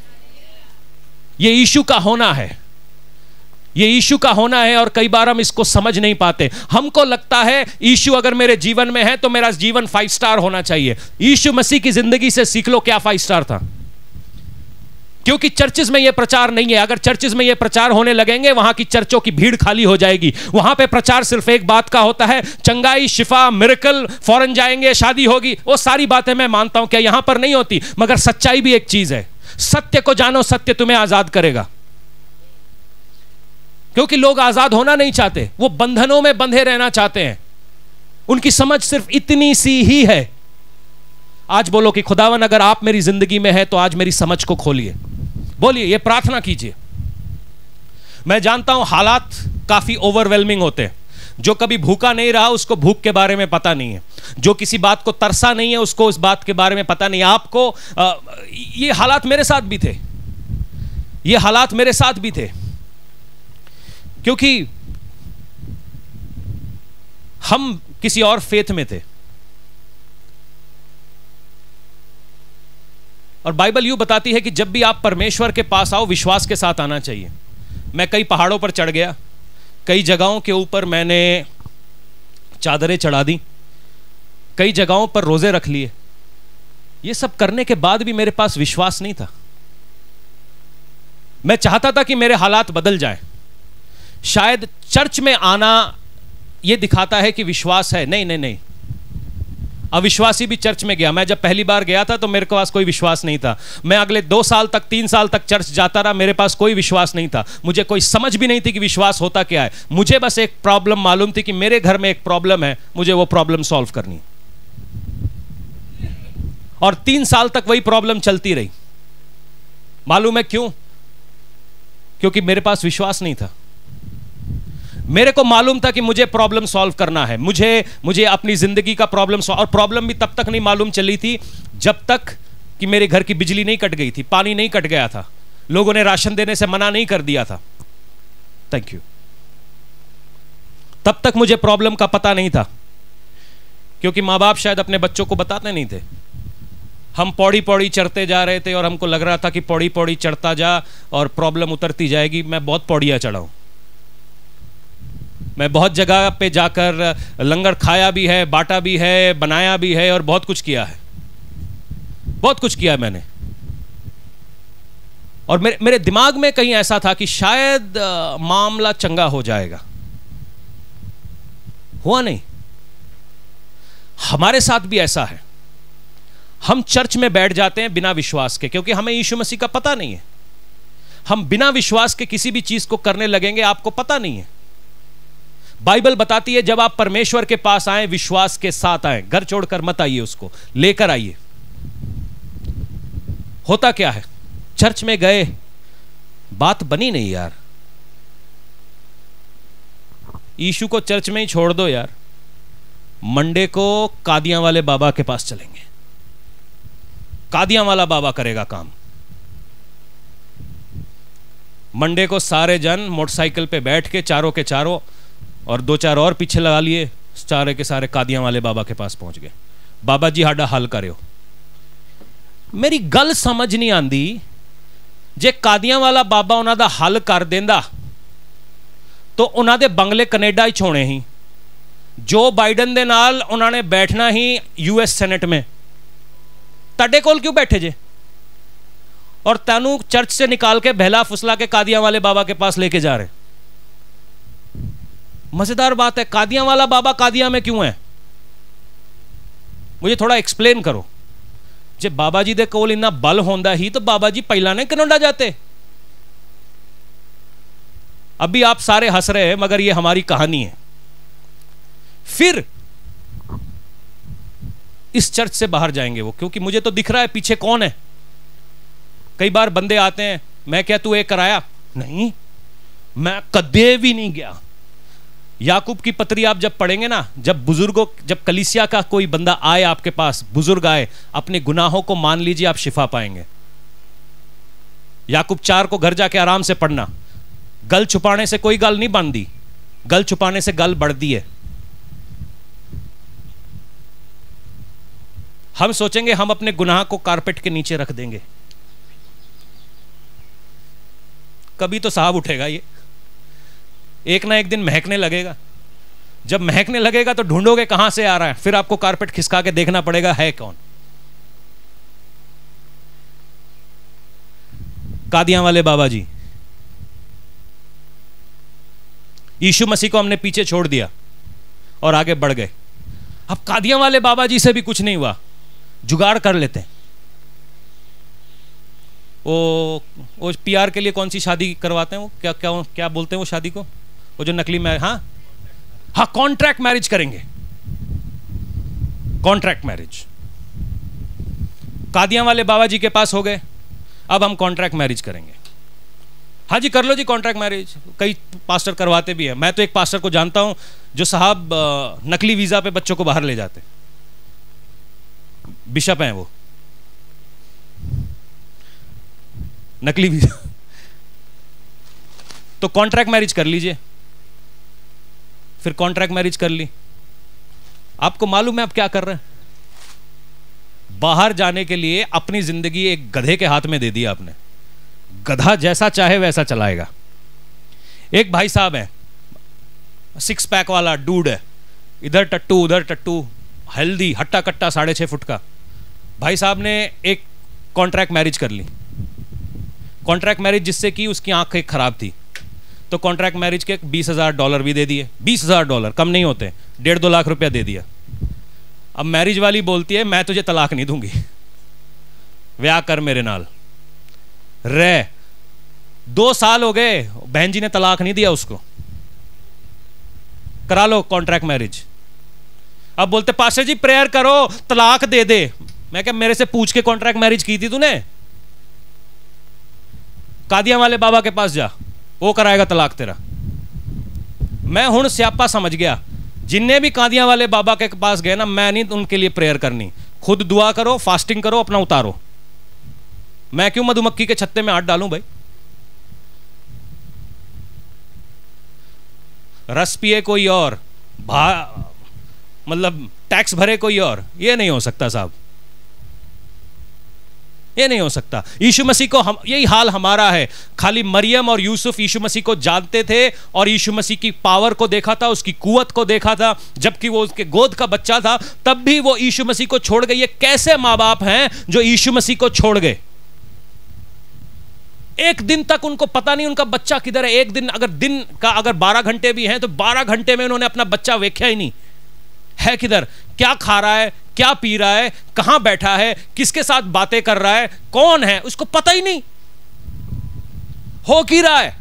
ये यीशु का होना है, ये यीशु का होना है। और कई बार हम इसको समझ नहीं पाते। हमको लगता है यीशु अगर मेरे जीवन में है तो मेरा जीवन फाइव स्टार होना चाहिए। यीशु मसीह की जिंदगी से सीख लो क्या फाइव स्टार था, क्योंकि चर्चेस में यह प्रचार नहीं है। अगर चर्चेस में यह प्रचार होने लगेंगे वहां की चर्चों की भीड़ खाली हो जाएगी। वहां पे प्रचार सिर्फ एक बात का होता है, चंगाई, शिफा, मिरेकल, फौरन जाएंगे, शादी होगी। वो सारी बातें मैं मानता हूं क्या यहां पर नहीं होती, मगर सच्चाई भी एक चीज है। सत्य को जानो, सत्य तुम्हें आजाद करेगा। क्योंकि लोग आजाद होना नहीं चाहते, वो बंधनों में बंधे रहना चाहते हैं। उनकी समझ सिर्फ इतनी सी ही है। आज बोलो कि खुदावन अगर आप मेरी जिंदगी में है तो आज मेरी समझ को खोलिए। बोलिए, ये प्रार्थना कीजिए। मैं जानता हूं हालात काफी ओवरवेलमिंग होते हैं। जो कभी भूखा नहीं रहा उसको भूख के बारे में पता नहीं है, जो किसी बात को तरसा नहीं है उसको उस बात के बारे में पता नहीं है। आपको आ, ये हालात मेरे साथ भी थे, ये हालात मेरे साथ भी थे, क्योंकि हम किसी और फेथ में थे। और बाइबल यूं बताती है कि जब भी आप परमेश्वर के पास आओ विश्वास के साथ आना चाहिए। मैं कई पहाड़ों पर चढ़ गया, कई जगहों के ऊपर मैंने चादरें चढ़ा दी, कई जगहों पर रोजे रख लिए। ये सब करने के बाद भी मेरे पास विश्वास नहीं था। मैं चाहता था कि मेरे हालात बदल जाएं। शायद चर्च में आना यह दिखाता है कि विश्वास है। नहीं नहीं नहीं, अविश्वासी भी चर्च में गया। मैं जब पहली बार गया था तो मेरे पास कोई विश्वास नहीं था। मैं अगले दो साल तक, तीन साल तक चर्च जाता रहा, मेरे पास कोई विश्वास नहीं था। मुझे कोई समझ भी नहीं थी कि विश्वास होता क्या है। मुझे बस एक प्रॉब्लम मालूम थी कि मेरे घर में एक प्रॉब्लम है, मुझे वो प्रॉब्लम सॉल्व करनी। और तीन साल तक वही प्रॉब्लम चलती रही। मालूम है क्यों? क्योंकि मेरे पास विश्वास नहीं था। मेरे को मालूम था कि मुझे प्रॉब्लम सॉल्व करना है, मुझे मुझे अपनी जिंदगी का प्रॉब्लम सॉल्व। और प्रॉब्लम भी तब तक नहीं मालूम चली थी जब तक कि मेरे घर की बिजली नहीं कट गई थी, पानी नहीं कट गया था, लोगों ने राशन देने से मना नहीं कर दिया था। Thank you. तब तक मुझे प्रॉब्लम का पता नहीं था, क्योंकि माँ बाप शायद अपने बच्चों को बताते नहीं थे। हम पौड़ी पौड़ी चढ़ते जा रहे थे और हमको लग रहा था कि पौड़ी पौड़ी चढ़ता जा और प्रॉब्लम उतरती जाएगी। मैं बहुत पौड़ियां चढ़ा हूं, मैं बहुत जगह पे जाकर लंगर खाया भी है, बांटा भी है, बनाया भी है और बहुत कुछ किया है, बहुत कुछ किया है मैंने। और मेरे मेरे दिमाग में कहीं ऐसा था कि शायद आ, मामला चंगा हो जाएगा। हुआ नहीं। हमारे साथ भी ऐसा है। हम चर्च में बैठ जाते हैं बिना विश्वास के, क्योंकि हमें यीशु मसीह का पता नहीं है। हम बिना विश्वास के किसी भी चीज को करने लगेंगे, आपको पता नहीं है। बाइबल बताती है जब आप परमेश्वर के पास आए विश्वास के साथ आए, घर छोड़कर मत आइए, उसको लेकर आइए। होता क्या है, चर्च में गए, बात बनी नहीं यार। यीशु को चर्च में ही छोड़ दो यार, मंडे को कादियां वाले बाबा के पास चलेंगे, कादियां वाला बाबा करेगा काम। मंडे को सारे जन मोटरसाइकिल पे बैठ के चारों के चारों और दो चार और पीछे लगा लिए, सारे के सारे कादियां वाले बाबा के पास पहुंच गए। बाबा जी हाडा हल करो। मेरी गल समझ नहीं आंदी, जे कादियां वाला बाबा उन्हां दा हल कर देंदा तो उन्हां दे बंगले कनेडा ही छोड़े ही, जो बाइडन दे नाल उन्होंने बैठना ही यूएस सेनेट में। तड़े कोल क्यों बैठे जे? और तैनू चर्च से निकाल के बहला फुसला के कादियां वाले बाबा के पास लेके जा रहे। मजेदार बात है, कादियां वाला बाबा कादियां में क्यों है? मुझे थोड़ा एक्सप्लेन करो। जे बाबा जी दे कोल इन्ना बल होंदा ही तो बाबा जी पहला ने कनाडा जाते। अभी आप सारे हंस रहे हैं, मगर ये हमारी कहानी है। फिर इस चर्च से बाहर जाएंगे वो, क्योंकि मुझे तो दिख रहा है पीछे कौन है। कई बार बंदे आते हैं, मैं क्या तू एक कराया? नहीं, मैं कदे भी नहीं गया। याकूब की पत्री आप जब पढ़ेंगे ना, जब बुजुर्गों, जब कलीसिया का कोई बंदा आए आपके पास, बुजुर्ग आए, अपने गुनाहों को मान लीजिए, आप शिफा पाएंगे। याकूब चार को घर जाके आराम से पढ़ना। गल छुपाने से कोई गल नहीं बांधी, गल छुपाने से गल बढ़ती है। हम सोचेंगे हम अपने गुनाह को कारपेट के नीचे रख देंगे, कभी तो साहब उठेगा ये, एक ना एक दिन महकने लगेगा। जब महकने लगेगा तो ढूंढोगे कहां से आ रहा है, फिर आपको कारपेट खिसका के देखना पड़ेगा है कौन। कादियां वाले बाबा जी, यीशु मसीह को हमने पीछे छोड़ दिया और आगे बढ़ गए। अब कादियां वाले बाबा जी से भी कुछ नहीं हुआ, जुगाड़ कर लेते हैं। वो वो पीआर के लिए कौन सी शादी करवाते हैं, वो क्या क्या क्या बोलते हैं वो शादी को, वो जो नकली मैरिज, हाँ हाँ कॉन्ट्रैक्ट मैरिज करेंगे, कॉन्ट्रैक्ट मैरिज। कादियां वाले बाबा जी के पास हो गए, अब हम कॉन्ट्रैक्ट मैरिज करेंगे। हाँ जी कर लो जी कॉन्ट्रैक्ट मैरिज, कई पास्टर करवाते भी हैं। मैं तो एक पास्टर को जानता हूं जो साहब नकली वीजा पे बच्चों को बाहर ले जाते, बिशप हैं वो, नकली वीजा। तो कॉन्ट्रैक्ट मैरिज कर लीजिए। फिर कॉन्ट्रैक्ट मैरिज कर ली, आपको मालूम है आप क्या कर रहे हैं? बाहर जाने के लिए अपनी जिंदगी एक गधे के हाथ में दे दी आपने। गधा जैसा चाहे वैसा चलाएगा। एक भाई साहब है, सिक्स पैक वाला डूड है, इधर टट्टू उधर टट्टू, हेल्दी, हट्टा कट्टा, साढ़े छह फुट का। भाई साहब ने एक कॉन्ट्रैक्ट मैरिज कर ली। कॉन्ट्रैक्ट मैरिज जिससे की उसकी आंखें खराब थी, तो कॉन्ट्रैक्ट मैरिज के बीस हजार डॉलर भी दे दिए। बीस हजार डॉलर कम नहीं होते, डेढ़ दो लाख रुपया दे दिया। अब मैरिज वाली बोलती है मैं तुझे तलाक नहीं दूंगी, ब्याह कर मेरे नाल रे। दो साल हो गए, बहन जी ने तलाक नहीं दिया उसको, करा लो कॉन्ट्रैक्ट मैरिज। अब बोलते पास्टर जी प्रेयर करो तलाक दे दे। मैं क्या मेरे से पूछ के कॉन्ट्रैक्ट मैरिज की थी तूने? कादियां वाले बाबा के पास जा, वो कराएगा तलाक तेरा। मैं हुण स्यापा समझ गया, जिन्ने भी कादियां वाले बाबा के पास गए ना, मैं नहीं उनके लिए प्रेयर करनी, खुद दुआ करो, फास्टिंग करो, अपना उतारो। मैं क्यों मधुमक्खी के छत्ते में हाथ डालूं भाई? रस पिए कोई और, मतलब टैक्स भरे कोई और, ये नहीं हो सकता साहब, ये नहीं हो सकता। यीशु मसीह को हम, यही हाल हमारा है। खाली मरियम और यूसुफ यीशु मसीह को जानते थे और यीशु मसीह की पावर को देखा था, उसकी कुवत को देखा था, जबकि वो उसके गोद का बच्चा था, तब भी वो यीशु मसीह को छोड़ गए। ये कैसे माँ बाप हैं जो यीशु मसीह को छोड़ गए? एक दिन तक उनको पता नहीं उनका बच्चा किधर है। एक दिन अगर दिन का अगर बारह घंटे भी हैं तो बारह घंटे में उन्होंने अपना बच्चा देखा ही नहीं है किधर, क्या खा रहा है, क्या पी रहा है, कहां बैठा है, किसके साथ बातें कर रहा है, कौन है, उसको पता ही नहीं। हो क्या रहा है?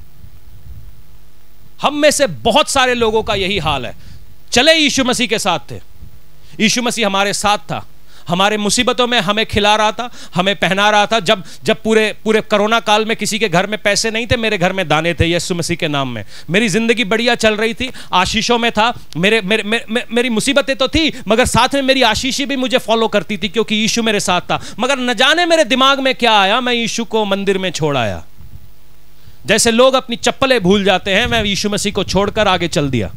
हम में से बहुत सारे लोगों का यही हाल है। चले यीशु मसीह के साथ थे, यीशु मसीह हमारे साथ था, हमारे मुसीबतों में हमें खिला रहा था, हमें पहना रहा था। जब जब पूरे पूरे कोरोना काल में किसी के घर में पैसे नहीं थे, मेरे घर में दाने थे यीशु मसीह के नाम में। मेरी जिंदगी बढ़िया चल रही थी, आशीषों में था। मेरे, मेरे, मेरे, मेरे मेरी मुसीबतें तो थी, मगर साथ में मेरी आशीषी भी मुझे फॉलो करती थी, क्योंकि यीशु मेरे साथ था। मगर न जाने मेरे दिमाग में क्या आया, मैं यीशु को मंदिर में छोड़ आया। जैसे लोग अपनी चप्पलें भूल जाते हैं, मैं यीशु मसीह को छोड़कर आगे चल दिया।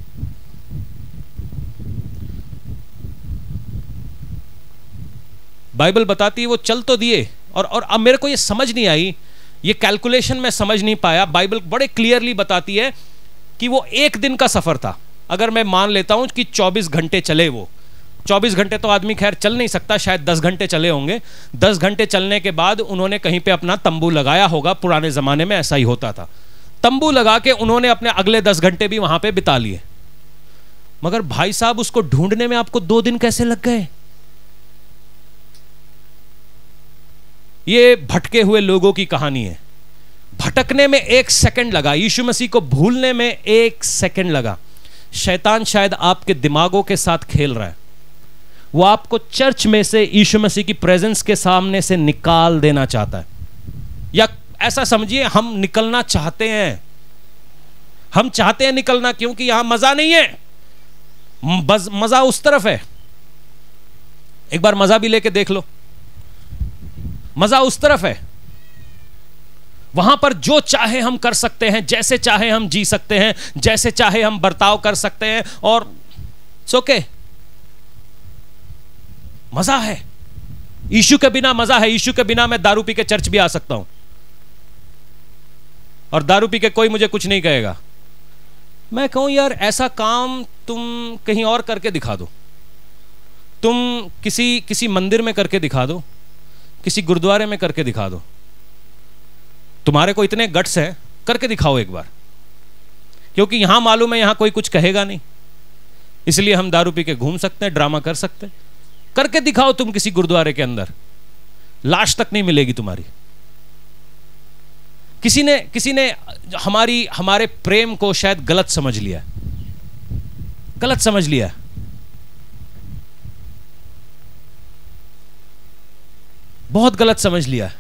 बाइबल बताती है वो चल तो दिए, और और अब मेरे को ये समझ नहीं आई, ये कैलकुलेशन में समझ नहीं पाया। बाइबल बड़े क्लियरली बताती है कि वो एक दिन का सफर था। अगर मैं मान लेता हूं कि चौबीस घंटे चले, वो चौबीस घंटे तो आदमी खैर चल नहीं सकता, शायद दस घंटे चले होंगे। दस घंटे चलने के बाद उन्होंने कहीं पे अपना तंबू लगाया होगा, पुराने जमाने में ऐसा ही होता था। तंबू लगा के उन्होंने अपने अगले दस घंटे भी वहां पे बिता लिए। मगर भाई साहब उसको ढूंढने में आपको दो दिन कैसे लग गए? ये भटके हुए लोगों की कहानी है। भटकने में एक सेकंड लगा, यीशु मसीह को भूलने में एक सेकंड लगा। शैतान शायद आपके दिमागों के साथ खेल रहा है, वो आपको चर्च में से यीशु मसीह की प्रेजेंस के सामने से निकाल देना चाहता है। या ऐसा समझिए, हम निकलना चाहते हैं, हम चाहते हैं निकलना, क्योंकि यहां मजा नहीं है, मजा उस तरफ है। एक बार मजा भी लेके देख लो, मजा उस तरफ है। वहां पर जो चाहे हम कर सकते हैं, जैसे चाहे हम जी सकते हैं, जैसे चाहे हम बर्ताव कर सकते हैं, और ओके, मजा है। यीशु के बिना मजा है। यीशु के बिना मैं दारू पी के चर्च भी आ सकता हूं, और दारू पी के कोई मुझे कुछ नहीं कहेगा। मैं कहूं यार, ऐसा काम तुम कहीं और करके दिखा दो, तुम किसी किसी मंदिर में करके दिखा दो, किसी गुरुद्वारे में करके दिखा दो। तुम्हारे को इतने गट्स हैं, करके दिखाओ एक बार। क्योंकि यहां मालूम है यहां कोई कुछ कहेगा नहीं, इसलिए हम दारू पी के घूम सकते हैं, ड्रामा कर सकते हैं। करके दिखाओ तुम किसी गुरुद्वारे के अंदर, लाश तक नहीं मिलेगी तुम्हारी। किसी ने किसी ने हमारी हमारे प्रेम को शायद गलत समझ लिया, गलत समझ लिया। बहुत गलत समझ लिया।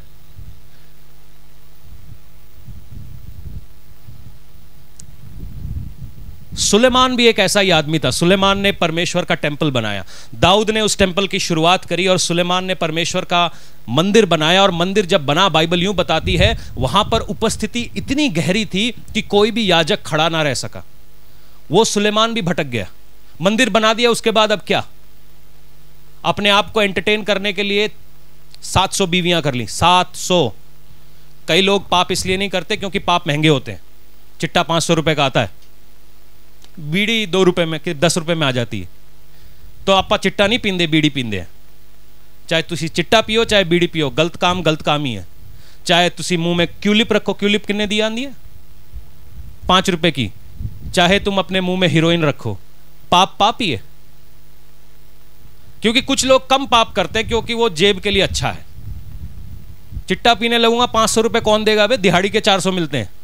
सुलेमान भी एक ऐसा ही आदमी था। सुलेमान ने परमेश्वर का टेंपल बनाया, दाऊद ने उस टेंपल की शुरुआत करी, और सुलेमान ने परमेश्वर का मंदिर बनाया। और मंदिर जब बना, बाइबल यूं बताती है, वहां पर उपस्थिति इतनी गहरी थी कि कोई भी याजक खड़ा ना रह सका। वो सुलेमान भी भटक गया। मंदिर बना दिया, उसके बाद अब क्या, अपने आप को एंटरटेन करने के लिए सात सौ बीवियां कर ली। सात सौ। कई लोग पाप इसलिए नहीं करते क्योंकि पाप महंगे होते हैं। चिट्टा पांच सौ रुपए का आता है, बीड़ी दो रुपए में कि दस रुपए में आ जाती है। तो आपा चिट्टा नहीं पींदे, बीड़ी पींदे हैं। चाहे तुसी चिट्टा पियो चाहे बीड़ी पियो, गलत काम गलत काम ही है। चाहे तुसी मुंह में क्यूलिप रखो, क्यूलिप कितने दी आंदी है? पांच रुपए की। चाहे तुम अपने मुंह में हीरोइन रखो, पाप पाप ही है। क्योंकि कुछ लोग कम पाप करते हैं क्योंकि वो जेब के लिए अच्छा है। चिट्टा पीने लगूंगा, पांच सौ रुपए कौन देगा बे, दिहाड़ी के चार सौ मिलते हैं।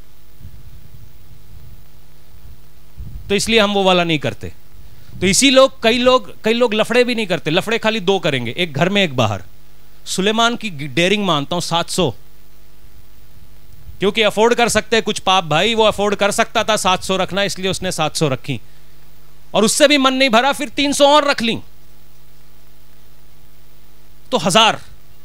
तो इसलिए हम वो वाला नहीं करते। तो इसी लोग कई लोग कई लोग लफड़े भी नहीं करते। लफड़े खाली दो करेंगे, एक घर में एक बाहर। सुलेमान की डेयरिंग मानता हूं, सात सौ। क्योंकि अफोर्ड कर सकते हैं कुछ पाप भाई, वो अफोर्ड कर सकता था सात सौ रखना, इसलिए उसने सात सौ रखी। और उससे भी मन नहीं भरा, फिर तीन सौ और रख ली, तो हजार।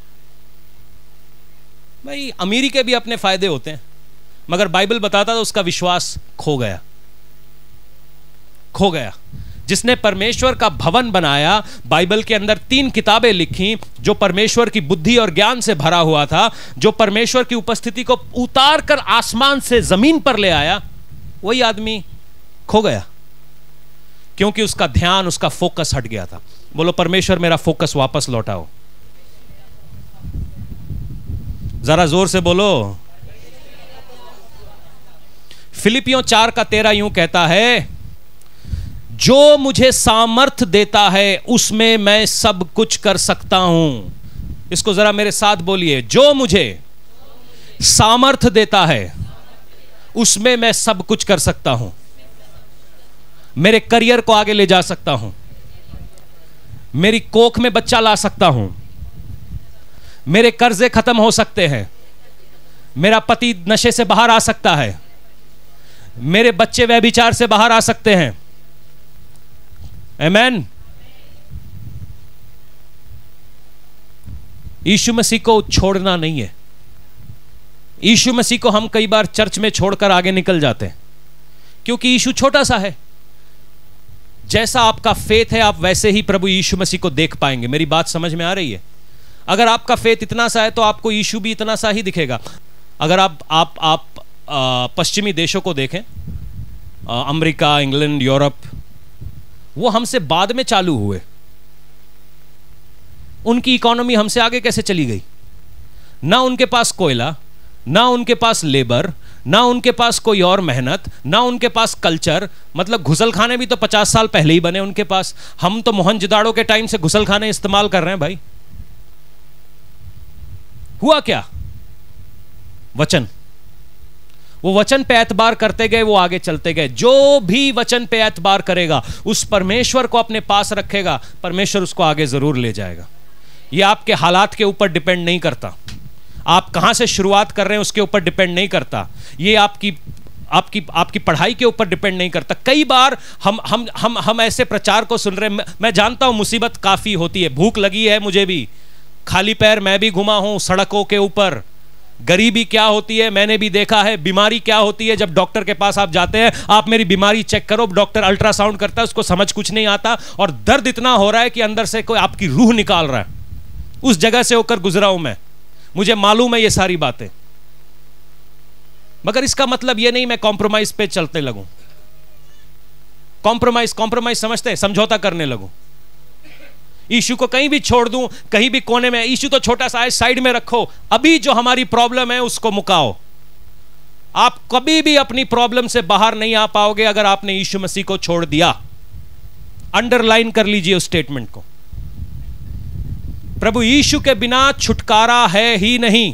भाई अमीरी के भी अपने फायदे होते हैं, मगर बाइबल बताता था उसका विश्वास खो गया, खो गया। जिसने परमेश्वर का भवन बनाया, बाइबल के अंदर तीन किताबें लिखी, जो परमेश्वर की बुद्धि और ज्ञान से भरा हुआ था, जो परमेश्वर की उपस्थिति को उतार कर आसमान से जमीन पर ले आया, वही आदमी खो गया क्योंकि उसका ध्यान, उसका फोकस हट गया था। बोलो परमेश्वर मेरा फोकस वापस लौटाओ। जरा जोर से बोलो। फिलिपियों चार का तेरह यूं कहता है, जो मुझे सामर्थ देता है उसमें मैं सब कुछ कर सकता हूं। इसको जरा मेरे साथ बोलिए, जो मुझे सामर्थ देता है उसमें मैं सब कुछ कर सकता हूं। मेरे करियर को आगे ले जा सकता हूं, मेरी कोख में बच्चा ला सकता हूं, मेरे कर्जे खत्म हो सकते हैं, मेरा पति नशे से बाहर आ सकता है, मेरे बच्चे व्यभिचार से बाहर आ सकते हैं। आमेन। यीशु मसीह को छोड़ना नहीं है। यीशु मसीह को हम कई बार चर्च में छोड़कर आगे निकल जाते हैं क्योंकि यीशु छोटा सा है। जैसा आपका फेथ है, आप वैसे ही प्रभु यीशु मसीह को देख पाएंगे। मेरी बात समझ में आ रही है? अगर आपका फेथ इतना सा है तो आपको यीशु भी इतना सा ही दिखेगा। अगर आप आप आप आ, पश्चिमी देशों को देखें, आ, अमेरिका, इंग्लैंड, यूरोप, वो हमसे बाद में चालू हुए। उनकी इकोनॉमी हमसे आगे कैसे चली गई? ना उनके पास कोयला, ना उनके पास लेबर, ना उनके पास कोई और मेहनत, ना उनके पास कल्चर। मतलब घुसल खाने भी तो पचास साल पहले ही बने उनके पास। हम तो मोहनजोदाड़ो के टाइम से घुसल खाने इस्तेमाल कर रहे हैं भाई। हुआ क्या? वचन। वो वचन पे एतबार करते गए, वो आगे चलते गए। जो भी वचन पे एतबार करेगा, उस परमेश्वर को अपने पास रखेगा, परमेश्वर उसको आगे जरूर ले जाएगा। ये आपके हालात के ऊपर डिपेंड नहीं करता, आप कहां से शुरुआत कर रहे हैं उसके ऊपर डिपेंड नहीं करता, ये आपकी आपकी आपकी पढ़ाई के ऊपर डिपेंड नहीं करता। कई बार हम हम हम हम ऐसे प्रचार को सुन रहे हैं, मैं जानता हूं मुसीबत काफी होती है, भूख लगी है मुझे भी, खाली पैर मैं भी घुमा हूं सड़कों के ऊपर, गरीबी क्या होती है मैंने भी देखा है, बीमारी क्या होती है जब डॉक्टर के पास आप जाते हैं, आप मेरी बीमारी चेक करो, डॉक्टर अल्ट्रासाउंड करता है, उसको समझ कुछ नहीं आता, और दर्द इतना हो रहा है कि अंदर से कोई आपकी रूह निकाल रहा है। उस जगह से होकर गुजरा हूं मैं, मुझे मालूम है ये सारी बातें। मगर इसका मतलब ये नहीं मैं कॉम्प्रोमाइज पे चलते लगूं, कॉम्प्रोमाइज कॉम्प्रोमाइज समझते हैं, समझौता करने लगूं, यीशु को कहीं भी छोड़ दूं, कहीं भी कोने में, यीशु तो छोटा सा है साइड में रखो, अभी जो हमारी प्रॉब्लम है उसको मुकाओ। आप कभी भी अपनी प्रॉब्लम से बाहर नहीं आ पाओगे अगर आपने यीशु मसीह को छोड़ दिया। अंडरलाइन कर लीजिए उस स्टेटमेंट को, प्रभु यीशु के बिना छुटकारा है ही नहीं।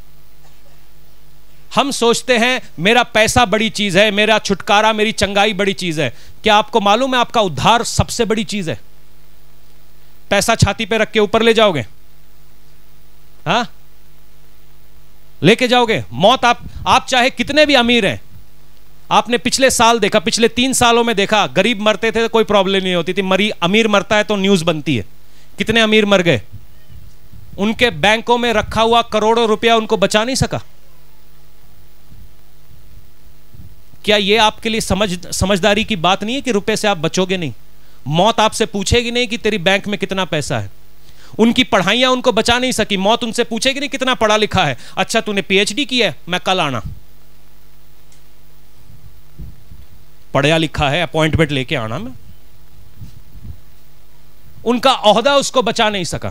हम सोचते हैं मेरा पैसा बड़ी चीज है, मेरा छुटकारा, मेरी चंगाई बड़ी चीज है। क्या आपको मालूम है आपका उद्धार सबसे बड़ी चीज है? पैसा छाती पे रख के ऊपर ले जाओगे? हाँ, लेके जाओगे? मौत आप आप चाहे कितने भी अमीर हैं, आपने पिछले साल देखा, पिछले तीन सालों में देखा, गरीब मरते थे तो कोई प्रॉब्लम नहीं होती थी, मरी अमीर मरता है तो न्यूज बनती है। कितने अमीर मर गए, उनके बैंकों में रखा हुआ करोड़ों रुपया उनको बचा नहीं सका। क्या यह आपके लिए समझ समझदारी की बात नहीं है कि रुपए से आप बचोगे नहीं? मौत आपसे पूछेगी नहीं कि तेरी बैंक में कितना पैसा है। उनकी पढ़ाइयां उनको बचा नहीं सकी, मौत उनसे पूछेगी नहीं कितना पढ़ा लिखा है। अच्छा तूने पीएचडी किया है, मैं कल आना, पढ़ा लिखा है, अपॉइंटमेंट लेके आना। मैं उनका ओहदा उसको बचा नहीं सका,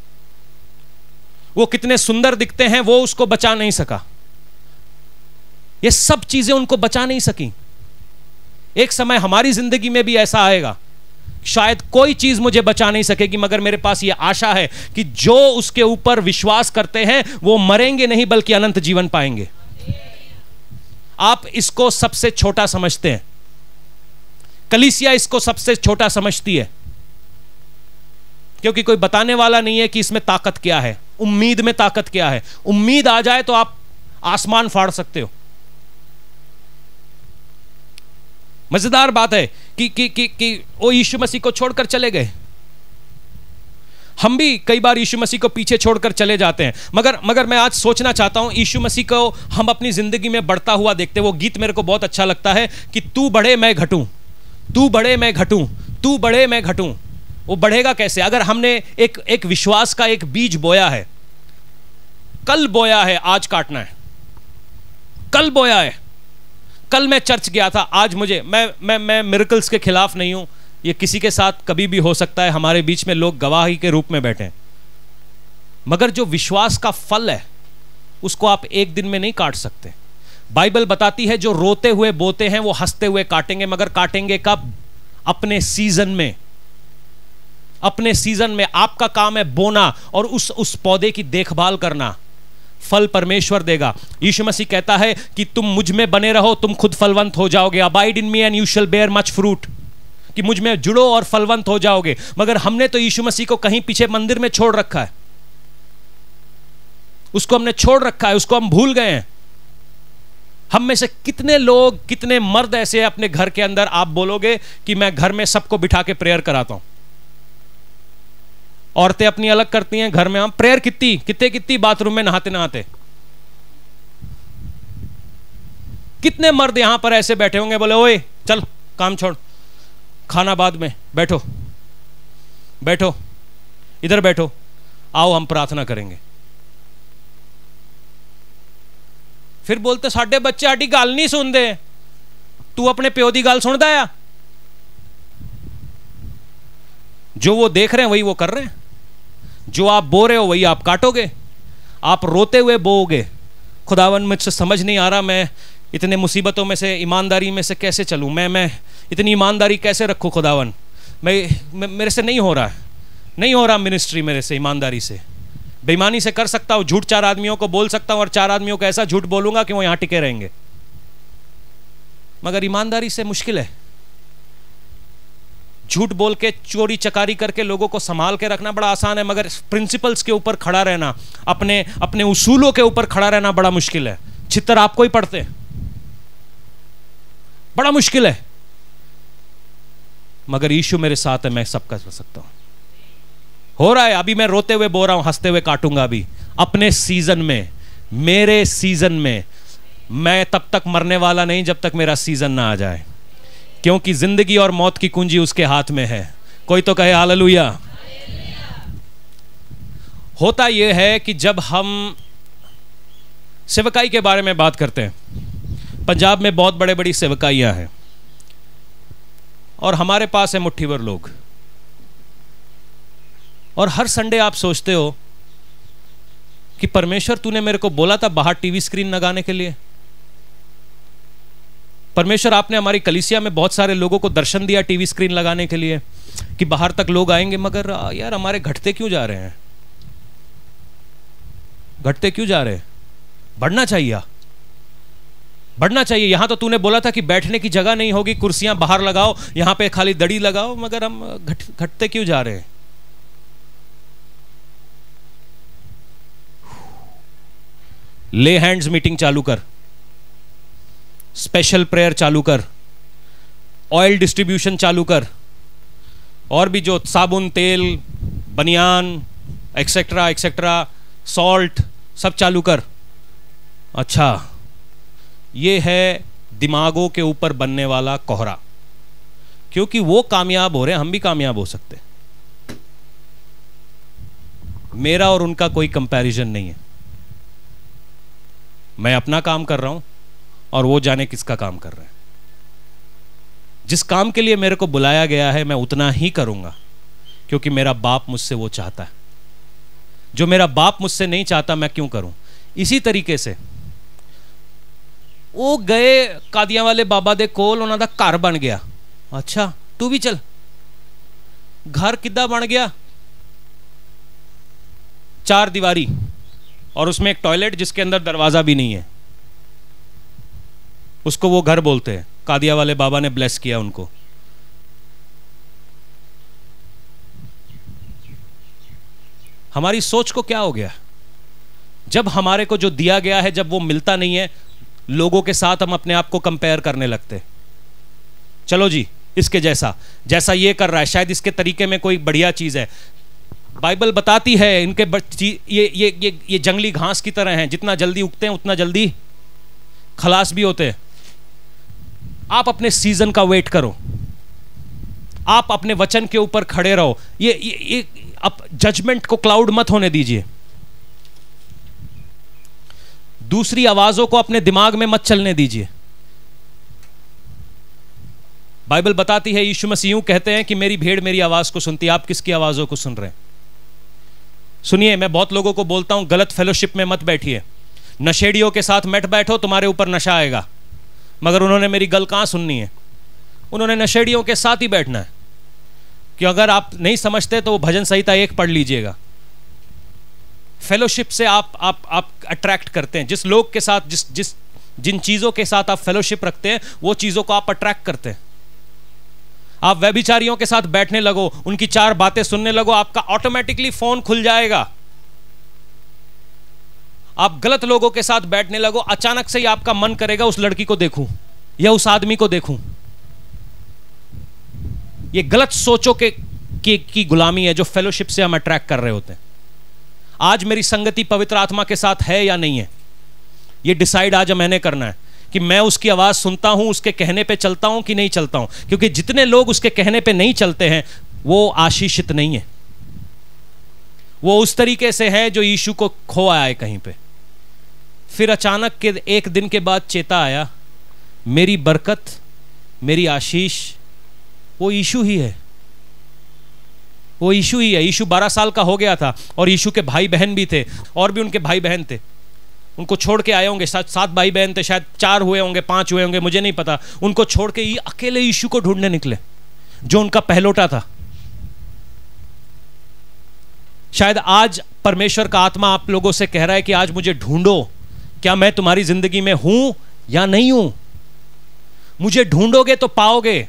वो कितने सुंदर दिखते हैं वो उसको बचा नहीं सका, ये सब चीजें उनको बचा नहीं सकी। एक समय हमारी जिंदगी में भी ऐसा आएगा, शायद कोई चीज मुझे बचा नहीं सकेगी, मगर मेरे पास यह आशा है कि जो उसके ऊपर विश्वास करते हैं वो मरेंगे नहीं बल्कि अनंत जीवन पाएंगे। आप इसको सबसे छोटा समझते हैं, कलीसिया इसको सबसे छोटा समझती है, क्योंकि कोई बताने वाला नहीं है कि इसमें ताकत क्या है, उम्मीद में ताकत क्या है। उम्मीद आ जाए तो आप आसमान फाड़ सकते हो। मजेदार बात है कि कि कि कि वो यीशु मसीह को छोड़कर चले गए। हम भी कई बार यीशु मसीह को पीछे छोड़कर चले जाते हैं, मगर मगर मैं आज सोचना चाहता हूं यीशु मसीह को हम अपनी जिंदगी में बढ़ता हुआ देखते। वो गीत मेरे को बहुत अच्छा लगता है कि तू बढ़े मैं घटूं, तू बढ़े मैं घटूं, तू बढ़े मैं घटूं। वो बढ़ेगा कैसे? अगर हमने एक एक विश्वास का एक बीज बोया है, कल बोया है, आज काटना है। कल बोया है, कल मैं चर्च गया था, आज मुझे, मैं मैं मैं मिरेकल्स के खिलाफ नहीं हूं, ये किसी के साथ कभी भी हो सकता है, हमारे बीच में लोग गवाही के रूप में बैठे हैं, मगर जो विश्वास का फल है उसको आप एक दिन में नहीं काट सकते। बाइबल बताती है जो रोते हुए बोते हैं वो हंसते हुए काटेंगे, मगर काटेंगे कब? अपने सीजन में, अपने सीजन में। आपका काम है बोना और उस उस पौधे की देखभाल करना, फल परमेश्वर देगा। यीशु मसीह कहता है कि तुम मुझ में बने रहो, तुम खुद फलवंत हो जाओगे। Abide in me and you shall bear much fruit, कि मुझ में जुड़ो और फलवंत हो जाओगे। मगर हमने तो यीशु मसीह को कहीं पीछे मंदिर में छोड़ रखा है, उसको हमने छोड़ रखा है, उसको हम भूल गए हैं। हम में से कितने लोग, कितने मर्द ऐसे अपने घर के अंदर आप बोलोगे कि मैं घर में सबको बिठा के प्रेयर कराता हूं। औरतें अपनी अलग करती हैं, घर में हम प्रेयर कितनी कितने कितनी बाथरूम में नहाते नहाते। कितने मर्द यहां पर ऐसे बैठे होंगे, बोले ओए चल काम छोड़, खाना बाद में, बैठो बैठो इधर बैठो, आओ हम प्रार्थना करेंगे। फिर बोलते साडे बच्चे साडी गल नहीं सुनते। तू अपने प्यो दी गल सुनदा आ? जो वो देख रहे हैं वही वो कर रहे हैं, जो आप बो रहे हो वही आप काटोगे, आप रोते हुए बोओगे। खुदावन मुझसे समझ नहीं आ रहा, मैं इतने मुसीबतों में से, ईमानदारी में से कैसे चलूं, मैं मैं इतनी ईमानदारी कैसे रखूं खुदावन, मैं, मैं मेरे से नहीं हो रहा है, नहीं हो रहा मिनिस्ट्री मेरे से, ईमानदारी से। बेईमानी से कर सकता हूं, झूठ चार आदमियों को बोल सकता हूं और चार आदमियों को ऐसा झूठ बोलूंगा कि वो यहां टिके रहेंगे। मगर ईमानदारी से मुश्किल है। झूठ बोल के, चोरी चकारी करके लोगों को संभाल के रखना बड़ा आसान है, मगर प्रिंसिपल्स के ऊपर खड़ा रहना, अपने अपने उसूलों के ऊपर खड़ा रहना बड़ा मुश्किल है। छितर आपको ही पड़ते, बड़ा मुश्किल है, मगर यीशु मेरे साथ है, मैं सब कर सकता हूं। हो रहा है, अभी मैं रोते हुए बोल रहा हूं, हंसते हुए काटूंगा अभी अपने सीजन में, मेरे सीजन में। मैं तब तक मरने वाला नहीं जब तक मेरा सीजन ना आ जाए, क्योंकि जिंदगी और मौत की कुंजी उसके हाथ में है। कोई तो कहे हालेलुया। होता यह है कि जब हम सेवकाई के बारे में बात करते हैं, पंजाब में बहुत बड़े बड़ी सेवकाइयां हैं और हमारे पास है मुट्ठी भर लोग, और हर संडे आप सोचते हो कि परमेश्वर तूने मेरे को बोला था बाहर टीवी स्क्रीन लगाने के लिए। परमेश्वर आपने हमारी कलीसिया में बहुत सारे लोगों को दर्शन दिया टीवी स्क्रीन लगाने के लिए कि बाहर तक लोग आएंगे, मगर यार हमारे घटते क्यों जा रहे हैं, घटते क्यों जा रहे हैं? बढ़ना चाहिए, बढ़ना चाहिए। यहां तो तूने बोला था कि बैठने की जगह नहीं होगी, कुर्सियां बाहर लगाओ, यहां पे खाली दड़ी लगाओ, मगर हम घट घटते क्यों जा रहे हैं? ले हैंड्स मीटिंग चालू कर, स्पेशल प्रेयर चालू कर, ऑयल डिस्ट्रीब्यूशन चालू कर, और भी जो साबुन, तेल, बनियान एक्सेट्रा एक्सेट्रा, सॉल्ट, सब चालू कर। अच्छा, ये है दिमागों के ऊपर बनने वाला कोहरा, क्योंकि वो कामयाब हो रहे हैं, हम भी कामयाब हो सकते। मेरा और उनका कोई कंपैरिजन नहीं है। मैं अपना काम कर रहा हूं और वो जाने किसका काम कर रहे हैं। जिस काम के लिए मेरे को बुलाया गया है मैं उतना ही करूंगा, क्योंकि मेरा बाप मुझसे वो चाहता है। जो मेरा बाप मुझसे नहीं चाहता मैं क्यों करूं? इसी तरीके से वो गए कादियां वाले बाबा दे कोल, उन्होंने घर बन गया। अच्छा तू भी चल। घर किद्दा बन गया? चार दीवारी और उसमें एक टॉयलेट जिसके अंदर दरवाजा भी नहीं है, उसको वो घर बोलते हैं। कादिया वाले बाबा ने ब्लेस किया उनको। हमारी सोच को क्या हो गया? जब हमारे को जो दिया गया है जब वो मिलता नहीं है, लोगों के साथ हम अपने आप को कंपेयर करने लगते। चलो जी, इसके जैसा जैसा ये कर रहा है, शायद इसके तरीके में कोई बढ़िया चीज है। बाइबल बताती है इनके ये ये ये ये जंगली घास की तरह हैं, जितना जल्दी उगते हैं उतना जल्दी खलास भी होते हैं। आप अपने सीजन का वेट करो, आप अपने वचन के ऊपर खड़े रहो। ये ये, ये अब जजमेंट को क्लाउड मत होने दीजिए। दूसरी आवाजों को अपने दिमाग में मत चलने दीजिए। बाइबल बताती है, यीशु मसीह यूं कहते हैं कि मेरी भेड़ मेरी आवाज को सुनती है। आप किसकी आवाजों को सुन रहे हैं? सुनिए, मैं बहुत लोगों को बोलता हूं गलत फेलोशिप में मत बैठिए। नशेड़ियों के साथ मत बैठो, तुम्हारे ऊपर नशा आएगा। मगर उन्होंने मेरी गल कहां सुननी है? उन्होंने नशेड़ियों के साथ ही बैठना है। कि अगर आप नहीं समझते तो वो भजन संहिता एक पढ़ लीजिएगा। फेलोशिप से आप आप आप अट्रैक्ट करते हैं। जिस लोग के साथ, जिस जिस जिन चीजों के साथ आप फेलोशिप रखते हैं, वो चीजों को आप अट्रैक्ट करते हैं। आप व्यभिचारियों के साथ बैठने लगो, उनकी चार बातें सुनने लगो, आपका ऑटोमेटिकली फोन खुल जाएगा। आप गलत लोगों के साथ बैठने लगो, अचानक से ही आपका मन करेगा उस लड़की को देखूं या उस आदमी को देखूं। ये गलत सोचों के की, की गुलामी है जो फेलोशिप से हम अट्रैक्ट कर रहे होते हैं। आज मेरी संगति पवित्र आत्मा के साथ है या नहीं है, ये डिसाइड आज मैंने करना है कि मैं उसकी आवाज सुनता हूं, उसके कहने पे चलता हूं कि नहीं चलता हूं। क्योंकि जितने लोग उसके कहने पे नहीं चलते हैं वो आशीषित नहीं है। वो उस तरीके से है जो यीशु को खो आया है कहीं पे। फिर अचानक के एक दिन के बाद चेता आया, मेरी बरकत, मेरी आशीष वो यीशु ही है, वो यीशु ही है। यीशु बारह साल का हो गया था और यीशु के भाई बहन भी थे, और भी उनके भाई बहन थे। उनको छोड़ के आए होंगे, सात सात भाई बहन थे, शायद चार हुए होंगे, पांच हुए होंगे, मुझे नहीं पता। उनको छोड़ के ये अकेले यीशु को ढूंढने निकले जो उनका पहलोटा था। शायद आज परमेश्वर का आत्मा आप लोगों से कह रहा है कि आज मुझे ढूंढो, क्या मैं तुम्हारी जिंदगी में हूं या नहीं हूं। मुझे ढूंढोगे तो पाओगे।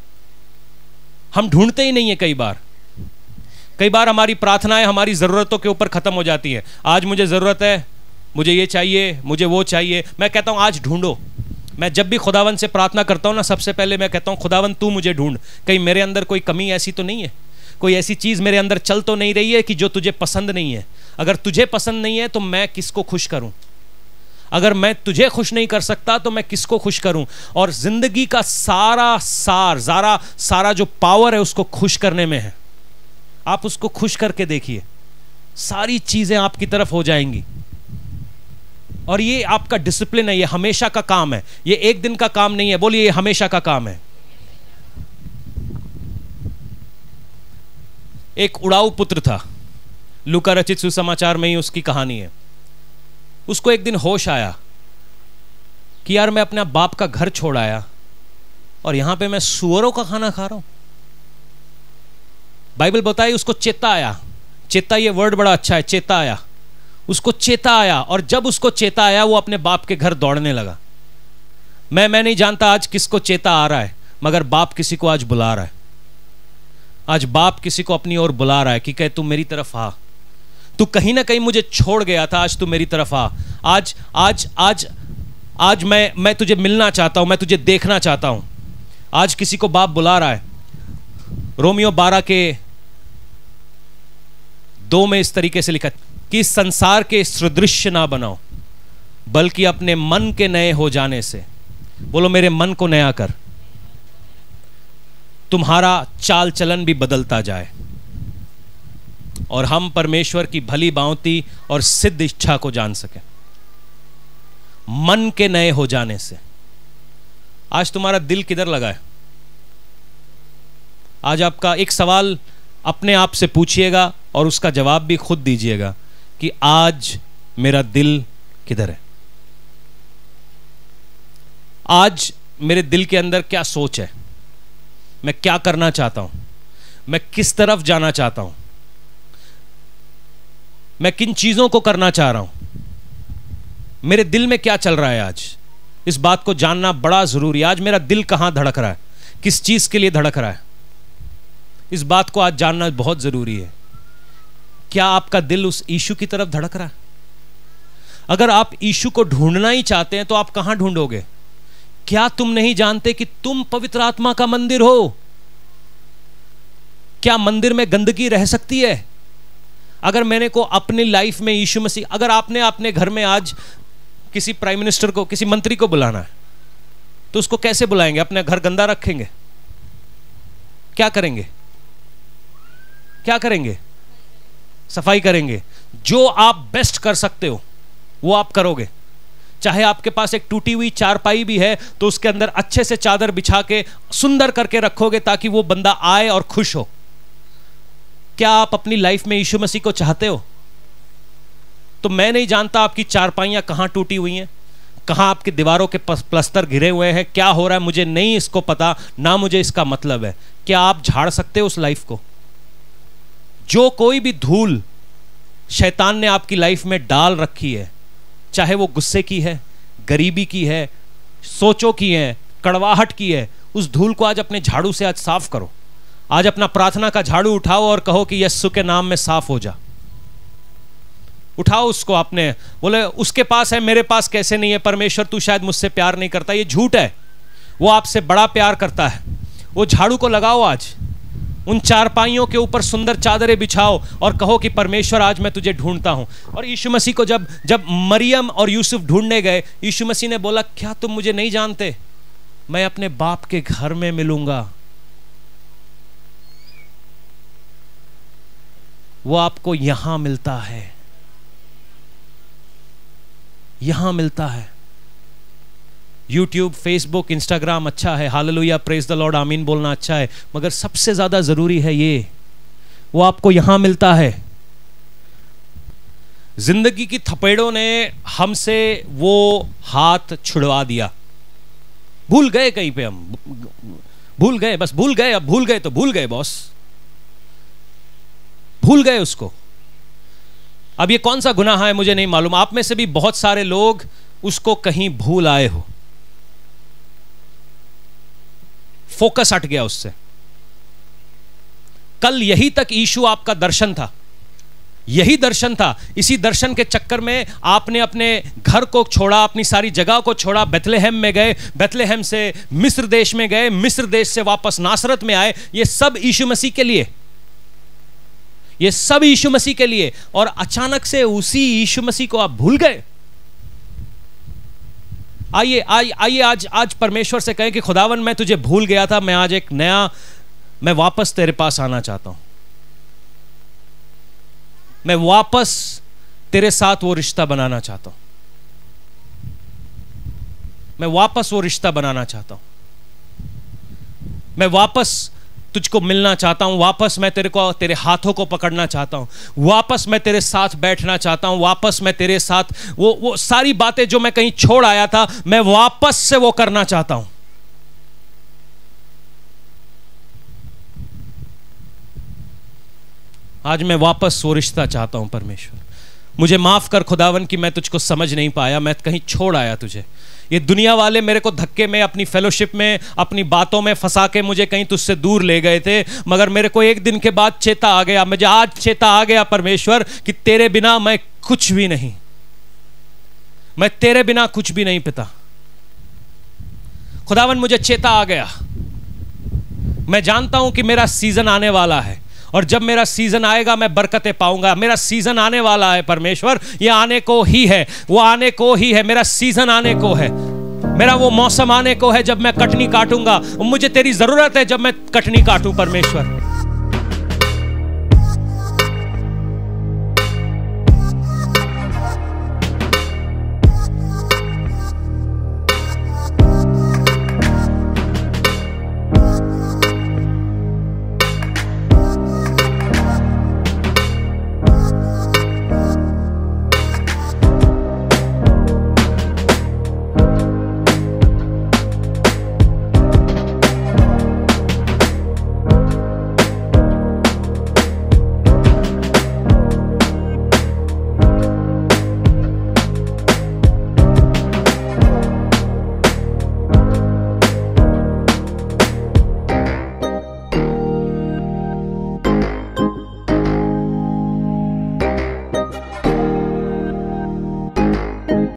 हम ढूंढते ही नहीं है। कई बार कई बार हमारी प्रार्थनाएं हमारी जरूरतों के ऊपर खत्म हो जाती है। आज मुझे जरूरत है, मुझे ये चाहिए, मुझे वो चाहिए। मैं कहता हूं आज ढूंढो। मैं जब भी खुदावन से प्रार्थना करता हूं ना, सबसे पहले मैं कहता हूं खुदावन तू मुझे ढूंढ, कहीं मेरे अंदर कोई कमी ऐसी तो नहीं है, कोई ऐसी चीज मेरे अंदर चल तो नहीं रही है कि जो तुझे पसंद नहीं है। अगर तुझे पसंद नहीं है तो मैं किसको खुश करूं? अगर मैं तुझे खुश नहीं कर सकता तो मैं किसको खुश करूं? और जिंदगी का सारा सार सारा सारा जो पावर है उसको खुश करने में है। आप उसको खुश करके देखिए, सारी चीजें आपकी तरफ हो जाएंगी। और ये आपका डिसिप्लिन है, ये हमेशा का काम है, ये एक दिन का काम नहीं है। बोलिए ये हमेशा का काम है। एक उड़ाऊ पुत्र था, लूका रचित सुसमाचार में ही उसकी कहानी है। उसको एक दिन होश आया कि यार मैं अपने बाप का घर छोड़ आया और यहां पे मैं सुअरों का खाना खा रहा हूं। बाइबल बताई उसको चेता आया। चेता ये वर्ड बड़ा अच्छा है, चेता आया। उसको चेता आया और जब उसको चेता आया वो अपने बाप के घर दौड़ने लगा। मैं मैं नहीं जानता आज किसको चेता आ रहा है, मगर बाप किसी को आज बुला रहा है। आज बाप किसी को अपनी ओर बुला रहा है कि कह तू मेरी तरफ आ, तू कहीं ना कहीं मुझे छोड़ गया था, आज तू मेरी तरफ आ। आज आज आज आज मैं मैं तुझे मिलना चाहता हूं, मैं तुझे देखना चाहता हूं। आज किसी को बाप बुला रहा है। रोमियो बारह के दो में इस तरीके से लिखा कि इस संसार के सदृश्य ना बनाओ, बल्कि अपने मन के नए हो जाने से, बोलो मेरे मन को नया कर, तुम्हारा चाल चलन भी बदलता जाए और हम परमेश्वर की भली बांति और सिद्ध इच्छा को जान सकें। मन के नए हो जाने से। आज तुम्हारा दिल किधर लगा है? आज आपका एक सवाल अपने आप से पूछिएगा और उसका जवाब भी खुद दीजिएगा कि आज मेरा दिल किधर है? आज मेरे दिल के अंदर क्या सोच है? मैं क्या करना चाहता हूं? मैं किस तरफ जाना चाहता हूं? मैं किन चीजों को करना चाह रहा हूं? मेरे दिल में क्या चल रहा है आज? इस बात को जानना बड़ा जरूरी है। आज मेरा दिल कहां धड़क रहा है, किस चीज के लिए धड़क रहा है, इस बात को आज जानना बहुत जरूरी है। क्या आपका दिल उस यीशु की तरफ धड़क रहा है? अगर आप यीशु को ढूंढना ही चाहते हैं तो आप कहां ढूंढोगे? क्या तुम नहीं जानते कि तुम पवित्र आत्मा का मंदिर हो? क्या मंदिर में गंदगी रह सकती है? अगर मैंने को अपनी लाइफ में यीशु मसीह, अगर आपने अपने घर में आज किसी प्राइम मिनिस्टर को, किसी मंत्री को बुलाना है तो उसको कैसे बुलाएंगे? अपना घर गंदा रखेंगे? क्या करेंगे? क्या करेंगे? सफाई करेंगे। जो आप बेस्ट कर सकते हो वो आप करोगे। चाहे आपके पास एक टूटी हुई चारपाई भी है तो उसके अंदर अच्छे से चादर बिछा के सुंदर करके रखोगे ताकि वो बंदा आए और खुश हो। क्या आप अपनी लाइफ में यीशु मसीह को चाहते हो? तो मैं नहीं जानता आपकी चारपाइयां कहां टूटी हुई हैं, कहां आपकी दीवारों के प्लस्तर घिरे हुए हैं, क्या हो रहा है मुझे नहीं इसको पता, ना मुझे इसका मतलब है। क्या आप झाड़ सकते हो उस लाइफ को? जो कोई भी धूल शैतान ने आपकी लाइफ में डाल रखी है, चाहे वो गुस्से की है, गरीबी की है, सोचों की है, कड़वाहट की है, उस धूल को आज अपने झाड़ू से आज साफ करो। आज अपना प्रार्थना का झाड़ू उठाओ और कहो कि यीशु के नाम में साफ हो जा। उठाओ उसको। आपने बोले उसके पास है, मेरे पास कैसे नहीं है? परमेश्वर तू शायद मुझसे प्यार नहीं करता। ये झूठ है, वो आपसे बड़ा प्यार करता है। वो झाड़ू को लगाओ आज, उन चारपाइयों के ऊपर सुंदर चादरें बिछाओ और कहो कि परमेश्वर आज मैं तुझे ढूंढता हूं। और यीशु मसीह को जब जब मरियम और यूसुफ ढूंढने गए, यीशु मसीह ने बोला क्या तुम मुझे नहीं जानते? मैं अपने बाप के घर में मिलूंगा। वो आपको यहां मिलता है, यहां मिलता है। यूट्यूब, फेसबुक, इंस्टाग्राम अच्छा है, हालेलुया, प्रेज द लॉर्ड, आमीन बोलना अच्छा है, मगर सबसे ज्यादा जरूरी है ये, वो आपको यहां मिलता है। जिंदगी की थपेड़ों ने हमसे वो हाथ छुड़वा दिया। भूल गए कहीं पे, हम भूल गए, बस भूल गए। अब भूल गए तो भूल गए बॉस, भूल गए उसको। अब ये कौन सा गुनाह है मुझे नहीं मालूम। आप में से भी बहुत सारे लोग उसको कहीं भूल आए हो। फोकस हट गया उससे। कल यही तक यीशु आपका दर्शन था, यही दर्शन था। इसी दर्शन के चक्कर में आपने अपने घर को छोड़ा, अपनी सारी जगह को छोड़ा, बेथलेहम में गए, बेथलेहम से मिस्र देश में गए, मिस्र देश से वापस नासरत में आए। ये सब यीशु मसीह के लिए, ये सब यीशु मसीह के लिए। और अचानक से उसी यीशु मसीह को आप भूल गए। आइए आइए आज आज परमेश्वर से कहें कि खुदावन मैं तुझे भूल गया था, मैं आज एक नया, मैं वापस तेरे पास आना चाहता हूं। मैं वापस तेरे साथ वो रिश्ता बनाना चाहता हूं। मैं वापस वो रिश्ता बनाना चाहता हूं। मैं वापस तुझको मिलना चाहता हूं। वापस मैं तेरे को, तेरे हाथों को पकड़ना चाहता हूं। वापस मैं तेरे साथ बैठना चाहता हूं। वापस मैं तेरे साथ वो वो सारी बातें जो मैं कहीं छोड़ आया था, मैं वापस से वो करना चाहता हूं। आज मैं वापस वो रिश्ता चाहता हूं। परमेश्वर मुझे माफ कर खुदावन कि मैं तुझको समझ नहीं पाया, मैं कहीं छोड़ आया तुझे। ये दुनिया वाले मेरे को धक्के में, अपनी फेलोशिप में, अपनी बातों में फंसा के मुझे कहीं तुझसे दूर ले गए थे, मगर मेरे को एक दिन के बाद चेता आ गया, मुझे आज चेता आ गया परमेश्वर कि तेरे बिना मैं कुछ भी नहीं, मैं तेरे बिना कुछ भी नहीं पिता। खुदावन मुझे चेता आ गया। मैं जानता हूं कि मेरा सीजन आने वाला है, और जब मेरा सीजन आएगा मैं बरकतें पाऊंगा। मेरा सीजन आने वाला है परमेश्वर, ये आने को ही है, वो आने को ही है। मेरा सीजन आने को है, मेरा वो मौसम आने को है जब मैं कटनी काटूंगा। मुझे तेरी जरूरत है जब मैं कटनी काटूं परमेश्वर।